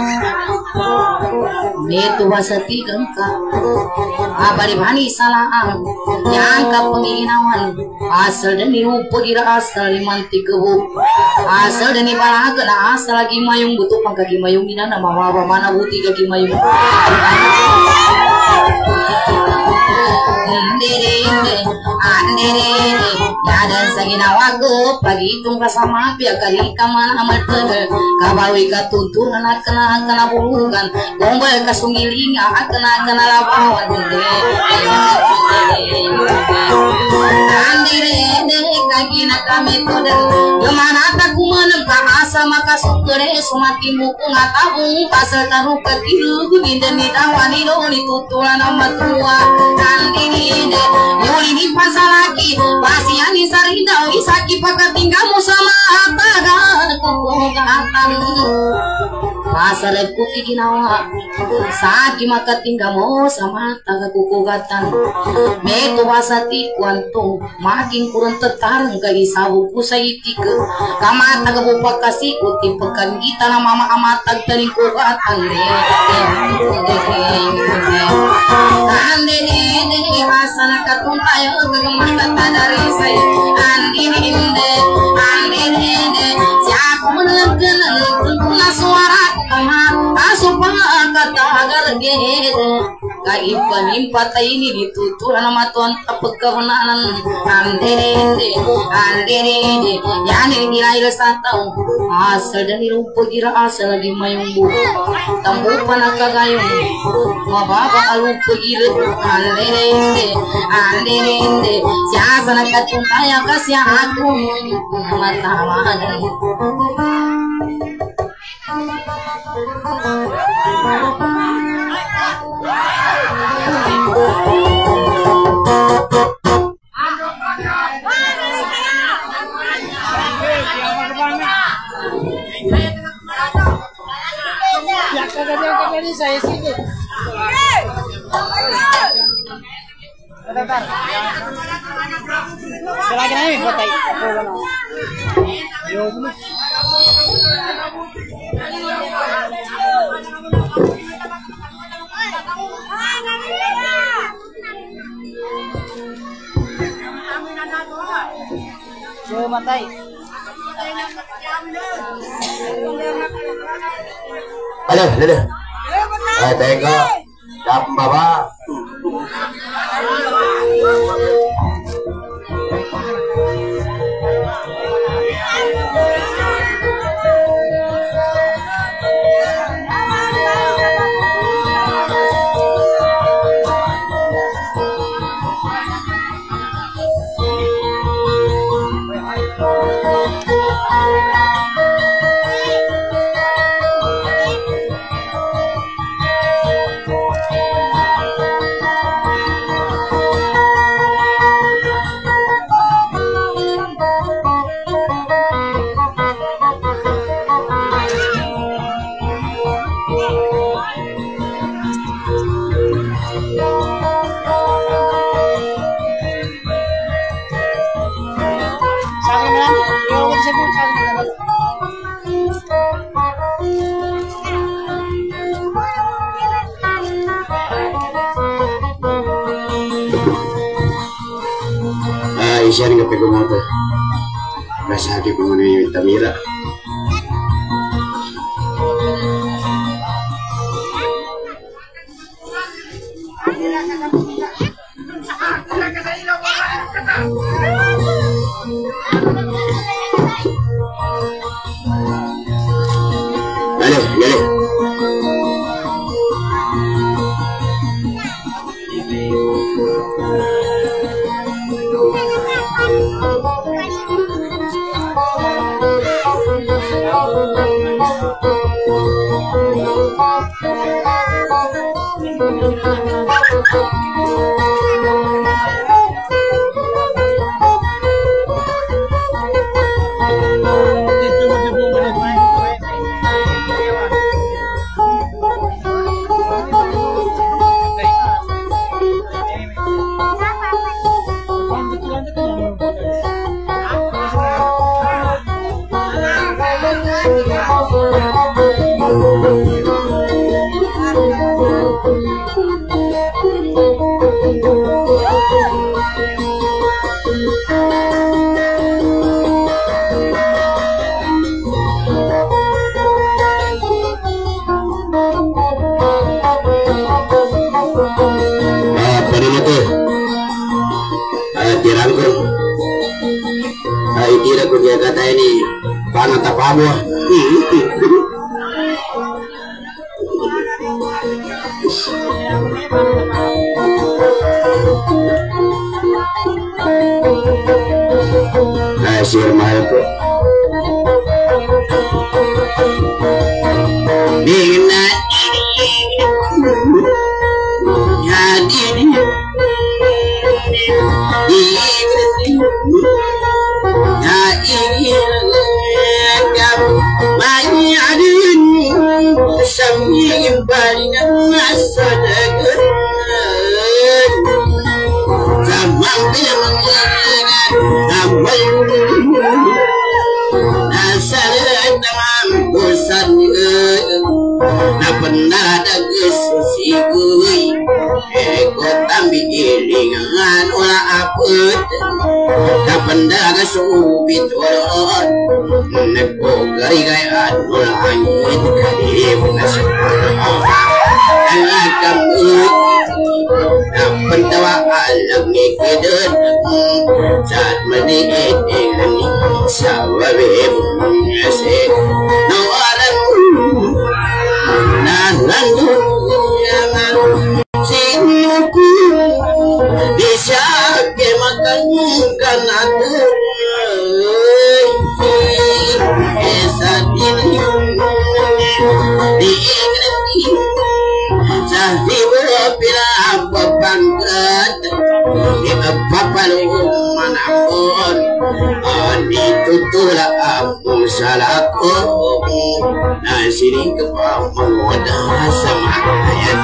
Netu wasati gengka abari bani salaan yang ka penginawan asal dan nirupo gira asal limanti kebu asal dan ibalaga na asal lagi mayung butuh pangkagi mayung ina na mawawa mana buti kagi mayung andere ada sagina wago pagi tung kasama pia kali kamana amat kabawi katuntun anak kena bulugan gombal kasungiling kena labawan andere kagina kami todan gimana tak kumaneng ka asa maka sukere sumati muku ngatabung pasal taruh ketilu gudinda ni tawani do ni tutulan amat tua andine yuli ni pasalaki pasiani sarinda isaki pakatinggamu sama ataga kokogatan pasal kuki ginawa saki makatinggamu sama ataga kokogatan meto wasati kwanto makin kurang tetarang kali sabuku saitik kamata ga bupakasi uti pekan kita na mama amatag taling kokatan ande hasana katuntayo gagamata dari saya andinde siapa menengkenan tuna suara kama asupa kata agar gede kaipan impat ini ditutur nama tuan pegawananan andinde yani nilai lesatau asal dari rupa kira asal lagi mayungbu tambu panakagayung mababa alupa kira andinde siasa nakatuntaya kasih aku matawanan Lagi namin patay. Matay. Ada. Tengok. Dapat apa? Isyan nga pagkumoto. Kasagi ko muna yung Tamira. Dali. Itira ko dia kata ini panat apa buah. Hasil mahal ko. Dingin pendaga subit orang neko gari gaya nol angin kali penasaran alakam pendawa alam ni kedon saat meniit dengan sawabe se no alam nanandu yang sinuku bisa makan kanada saat ini diingat saat ibu bila apa bangkat di papalong manapon ditutulak ang salako na siling kapamangoda sa mahayan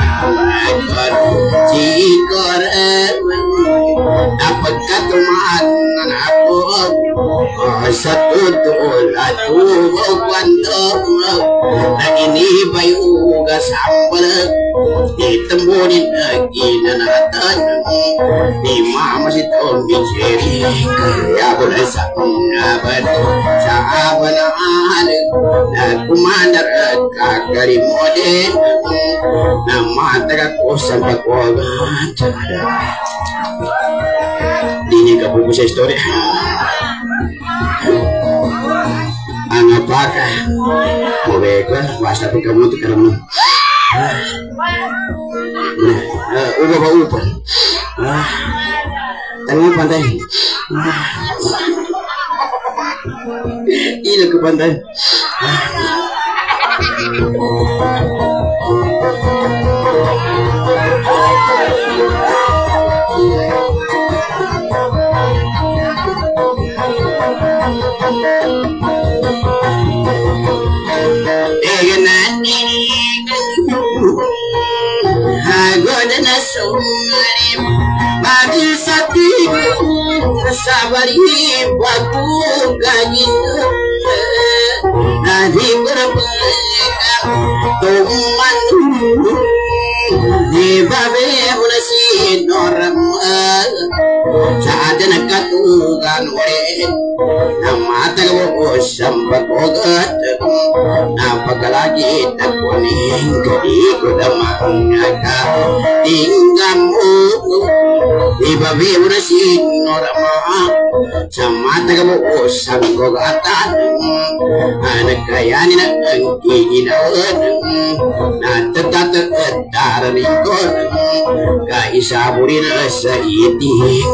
Sikoran napagkatumaan na napon sa tutol at tuwag kwantong na inibay ugas hambalag itamunin na ginanatan ni mama si Tommy Jerry kaya ko na sa ngaban sa abanaan na kumandar at kakarimodin na mataga ko sa pagwagan di ka po sa istorya ang apaka mabeka basta po kamu ito karamang uba ba upan tanong pantai ilag ke pantai sabari baku gangin nadi berpeka tuman di babe unasi noram saat nakatugan wale namata ko sambat ogat napakalagi takuning kadi ko damang ka tinggamu di babe unasi noram samata ko sanggogatan anak kayani na giginawan natatatatar nikon kaisaburi na sa itik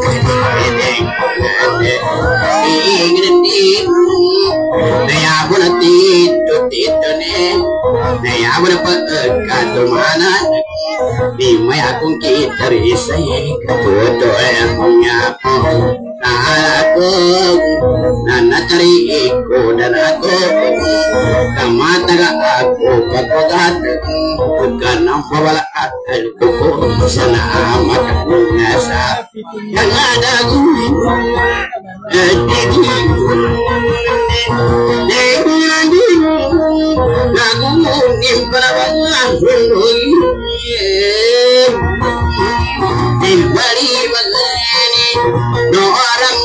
ingin din naya ko na tito ne naya ko na pagkatumanan di may akong kitarisay katuto ang mga ako nanatari ko dan ako kamataga ako pagpagat pagkanang pawala akal ko sa naamat ako nasa yang ada gumin nagunin para bangang bali bagani no orang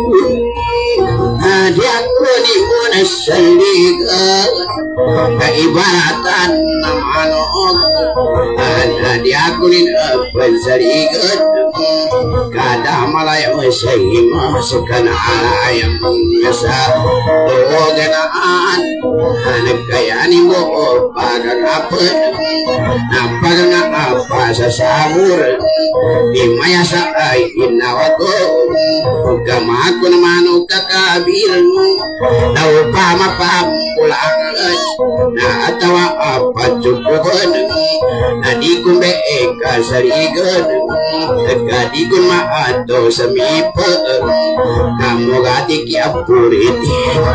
dia kuni muna saliga kaibaratan ng manok dia kuni pansaligat kada malayo sa imas kanayang sa oganaan nagkayani mo pagkakapan napagangapa sa sabur di maya sa ay inawa ko pagkama ko naman o kakabiran mo na upamapamulangan na atawa apatsukuhan na di ko kasarigan na di ko maato sa mipa na mugati kiapuriti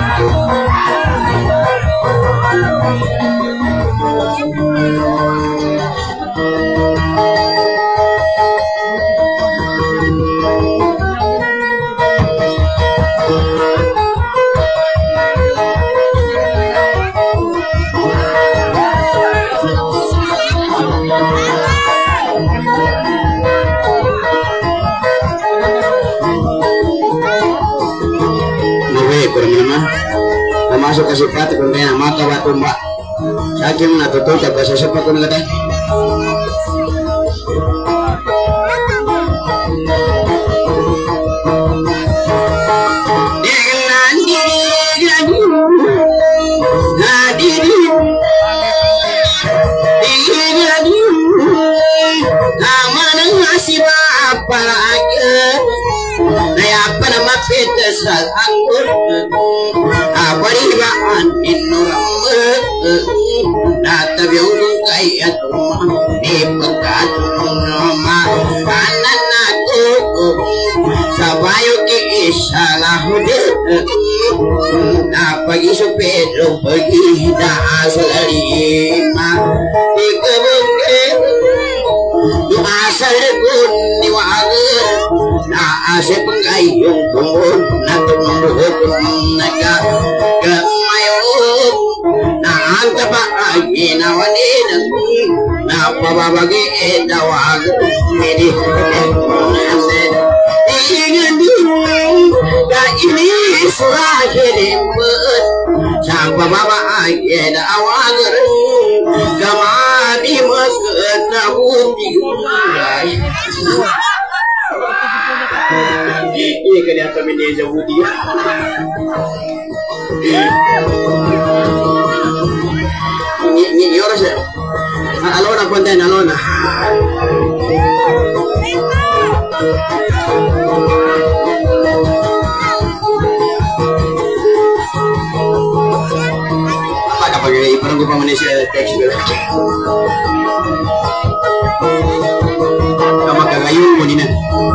masuk ke sifat kemudian mata batu mbak saking natutup tak bisa sepak pun kata apa sal anggur abaribaan inuram natabiung kaya tuma di pekat nama kanan aku salah na pagi supero pagi da salima ikabungke asal kun niwager na ase penggayung tumbun na tumbuh naga kemayung na antapa agi na wanina na pababagi edawag medi ini surah kelembut sampai bapa ayat awal kamari mengetahui ini kelihatan ini jauh dia ini orang sih alona konten alona pakai perangku Malaysia teks juga. Kamu kagayun mo nina.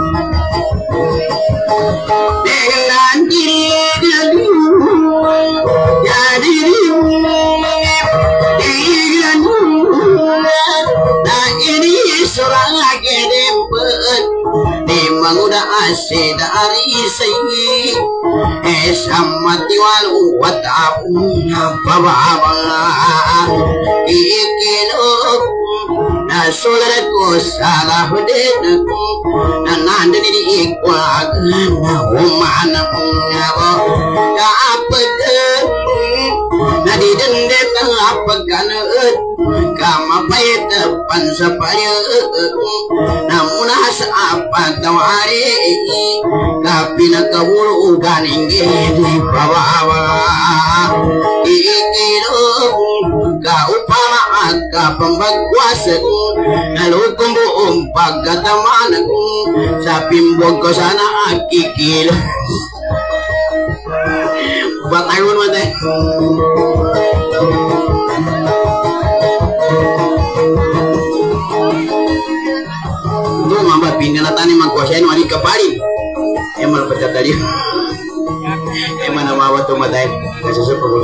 Dengan diri jadi ini seorang lagi dempet memang udah asih dari sini sama tiwalu watapuna baba ikilo na solarku salah den na nandini ikwag na umana ngabo kapag na didende kapag kama payet pansapaya namun asa apa tawari kapina kawulu ganinge di bawa ikilo ka upama ka pambagwasa lalu kumbu pagkataman sa pimbog ko sana akikil batayun mo tayo mamba pindah tani magkuasain wali kaparin emang pecat tadi emang nama waktu matain kasih sepuluh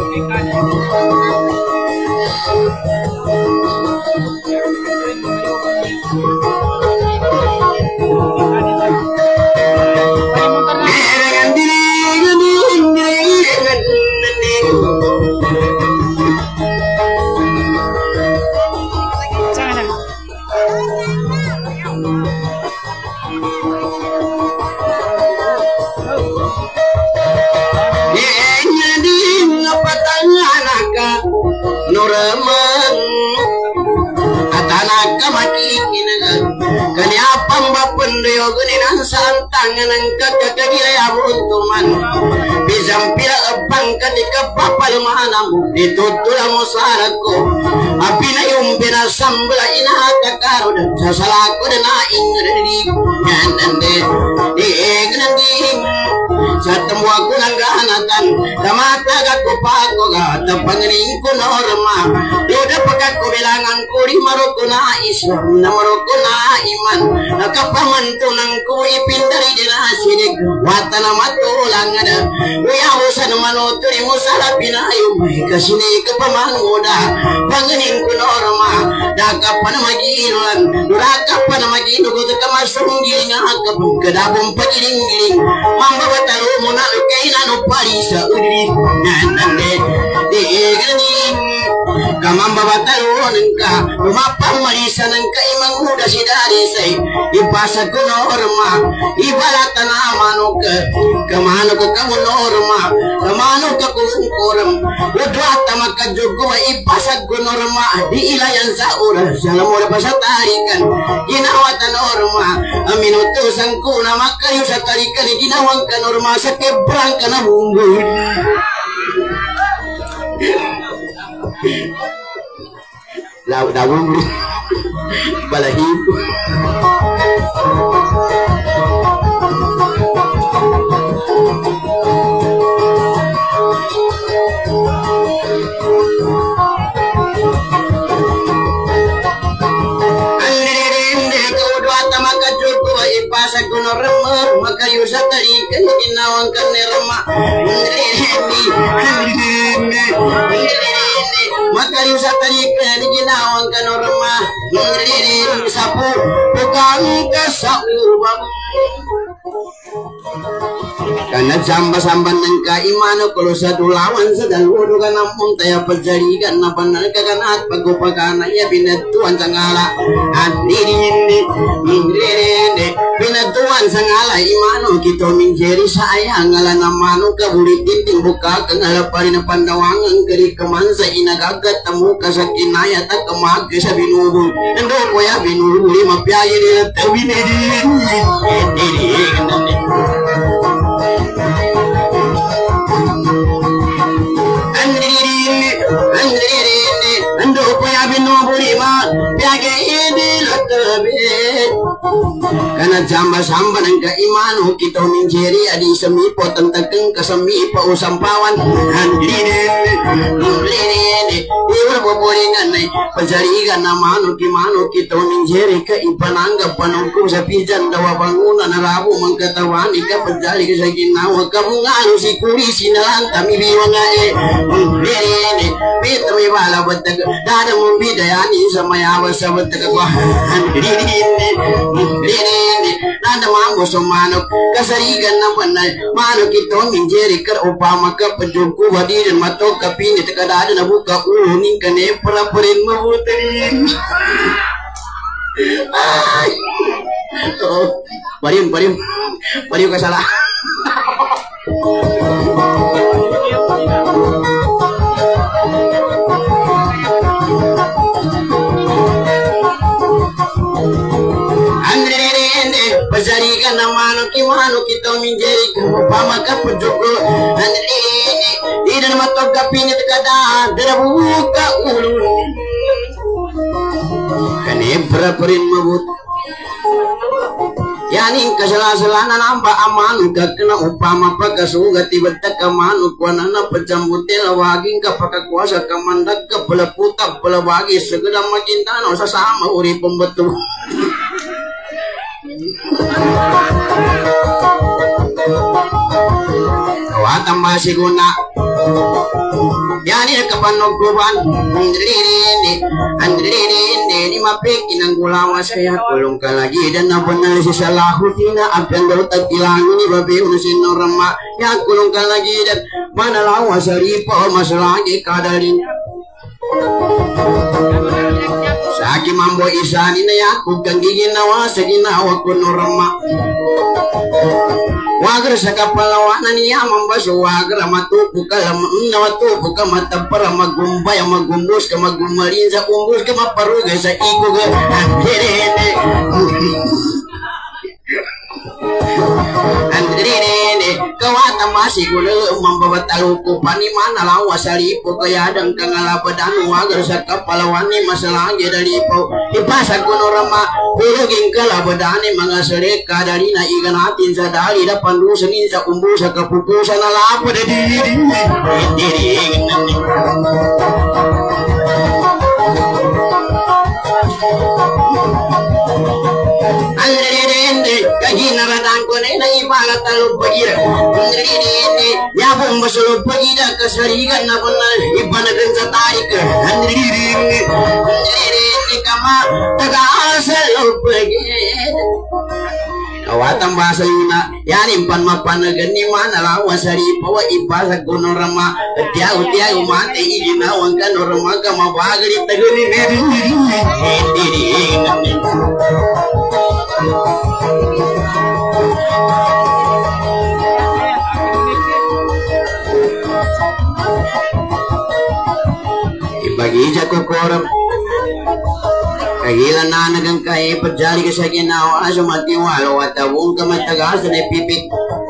nuraman atanak kamakikin kani apang bapendoyo geninan santangan ang kakagilay abuntuman bisampira apang ketika papal manam ditutula mo sarako api na yung binasambla inakakaro dan sasalako dan naing di nandande di sa temua ko ng gahanatan tamatagat ko pa ako gata pangaling ko norma yoda pagkat ko bilangan ko di maroko na islam na maroko na iman nakapamanto ng ko ipindari din na sinig wata na matulang ada uyaw sa naman o turi mo sa lapinayo may kasini ka pamangoda pangaling ko norma daka pa na maginuan duraka pa na maginugot ka masunggiling akabong kadabong pagiling-giling mambabatalo muna kay nano parisa uri nande de gani kamamba batalo nangka lumapang marisa nangka imang muda si dari say ipasa ko norma ibalata na mano ka kamano ko kamu norma kamano ka kungkuram udwata magkajugo ipasa ko norma di ilayan sa oras salam mo pa sa tarikan ginawata norma aminutusan ko na makayo sa tarikan ginawang ka norma sa kebrang ka na bunggoy lawang balahin ipasa kuno remar maka yusa tadi kan ginawang kan rema maka yusa tadi kan ginawang kan rema sapu bukan kesauban karena samba-samban ng kaimano kulo sa dulawan sa dalwado ka namun tayo pagjarigan na banal ka ganat pagupagana ya binatuan sa ngala at hindi binatuan sa ngala imano kito minjeri sa aya ngala namano ka ulitin ting buka ka ngala pa rin ang pandawangan kari kaman sa inagagat tamu ka sa kinayat at kamag sa binubo ando ko ya binubo mapyayi nila tabi ando punya binuburi ma biage ini latabe karena jamba-jamba ng kaimano kita minjeri adi semipo tentang kasemipo usampawan handine iwar boboringan nay pajarigan na mano kimano kita minjeri ka ipananggap panungkong sa pijan dawa bangunan na rabo mangkatawani ka pajari ka sa ginawa kabungalo si kuri sinalan kami biwang nga pito may bala batag dada mong bidayani sa mayawa sa batag ko nada mambo sa manok kasarigan naman na manok ito minjeri kar upama ka pajuku wadirin matok kapinit kadada na buka uhunin ka ne para pa rin mabutarin ay pariw ka salah pasarikan na mano kita minjeri ka upama ka pajuku di dalam matok kapinit kadada na buka uhunin kanebra pa rin mabut yaning kasala-salana namba amanu kakna upama pagkasugat ibadta kamanu kuana na pajambutil waging kapakakuasa kamandag ka palaputab palawagi segala magintano sasama uri pembetul kawatan masiguna yani kapanuguban andrini ni mapeki ng gulawa saya kulong ka lagi dan nabanal si salahutina apian daw tagkilangan ni babi unusin no rama ya kulong ka lagi dan manalawa sa ripo mas lagi kadalinya sa aking mambo isani na yakog kang giginawa sa ginawa ko no rama wagar sa kapalawanan niya mambaso wagar matupo ka matupo ka matapara magumbay magumbos ka magumalin sa umbos ka maparugay sa iko ka andrene kawata masigulo mambabatalo ko panimana lawa sa lipo kaya adang kangalabadan wagar sa kapalawan ni masalangya dalipo ipasa kuno rama huluging kalabadani mga sereka dari na iga natin sa dali na pandusanin sa umbo sa kapupusan na lapo na kaginaradan ko na ibalat talog pagira nyabong masulog pagira kasarigan na punal ibanagan sa tarik kama taga-asalog pagira awatang bahasa yuna yanim pan mapanagan ni mana lawa sari pawa ibasa kuno rama tiya umate iginawang ka no rama ka mabagari taguni ibagi ko koram kagilan na nagang kaya pagjali ka sa ginawa sa matiwalo at awong kamatagas na pipik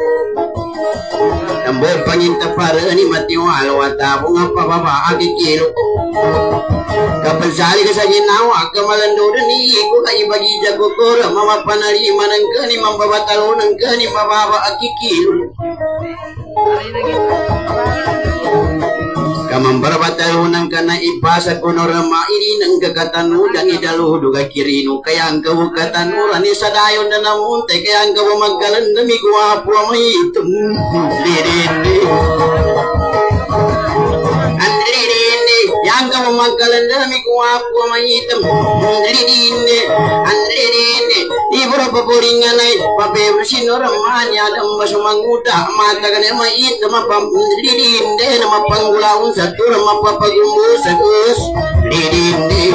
tambol panginta para ni matiwalo at awong ang pababa akikilo kapag jali ka sa ginawa kamalandod ni iko ka ibagi ko koram mamapanaliman ang kani mambabatalo ng kani mababa akikilo kamang barabatalunang ka na ipasa ko no rama ini nang kakatanu dan idalu duga kirino kaya ang kawukatanu rani sa dayon na namunte kaya ang kawamagalan na mi guwapo may itong lirindi yang kamu mangkalan dami kuapu mahitam lirindi di berapa boringan ay pape bersino ramanya ada masumanguda mata kan emang itu mapa lirindi nama panggulaun satu nama papa gumbu sagus lirindi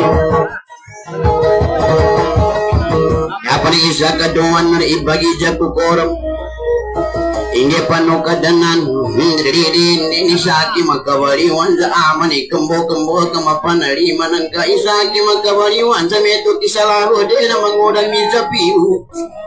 apa ni isa kaduan na ibagi jaku koram Inge pano kadanan ini saki makawaliwan sa aman ikambo kamapanari manan ka isaki makawaliwan sa meto kisalaho de na mangudang misapiu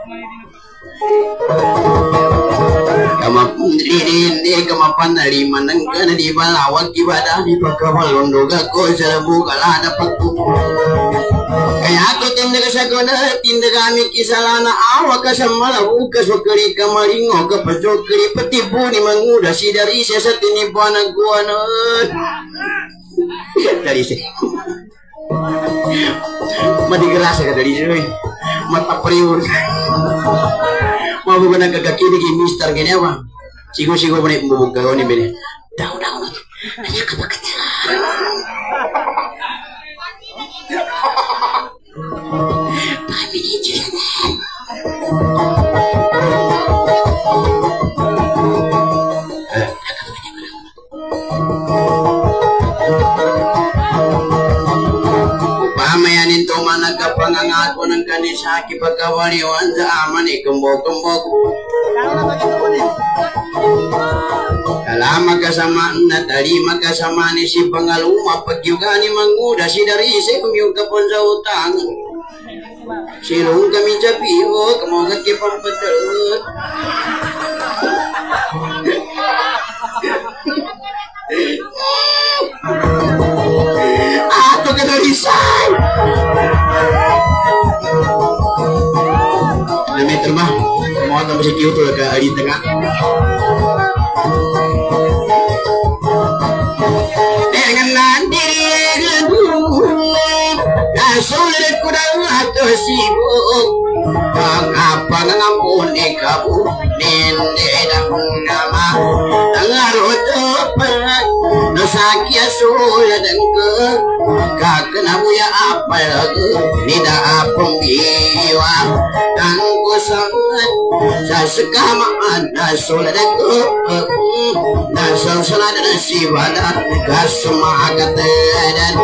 kamapanari manan ka na di balawag ibadah di pagkawalondo ko sa bukalana pagku kaya ako tindaga sa ko na tindaga kami kisalana awa ka sa malawu ka sukari kamaringo ka pasukari patibo ni manguda si dari siya sa tinibuan ng kuwanan dari siya madigrasa ka dari siya matapariyon mabuga na kagakini ki mister ginawa sigo-sigo mo na imbubog ka ni Bene daw nanya ka bakit pamayanin to managkapangangat ko ng kanisaki pagkawaliwan sa aman ikumbok-kumbok Kalama kasama na tali magkasama ni si pangaluma pagyuga ni manguda si dari si kumyong kapon sa utang silong kami sa piyo kamogat ki pampatalot ato ka narisan nameter ba mau tambah si kiyo to ka ali tengah dengan nandiri sulit kurang atau sibuk apa ngampuni kamu nende dan nama dengar tepat dosakia sulit dan ke kakena buya apa lagi tidak apa biwa dan kusangat saya sekamaan sulit dan ke dan selesai dan si badan kasemakat dan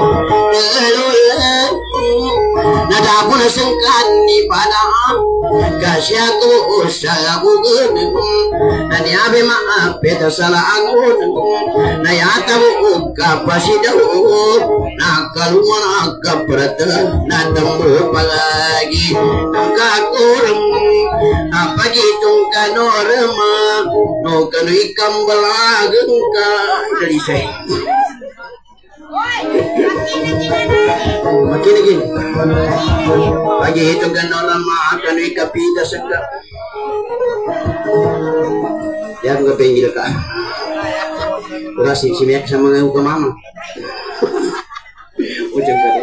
nada pun sengkan ni pada kasih aku salah bukan dan ya maaf beta salah aku na ya tahu kapasitas nak keluar nak berata nak tembus lagi tak kurang apa gitu kan orang no kan ikan belagang dari saya makin lagi lagi itu kan orang makan ikapita segala dia nggak pengen kan kurasi si Mek sama ngaku ke mama ujung kata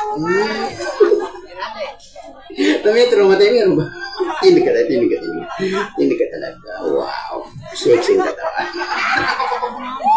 tapi terus mata ini rumah ini kata wow seksi kata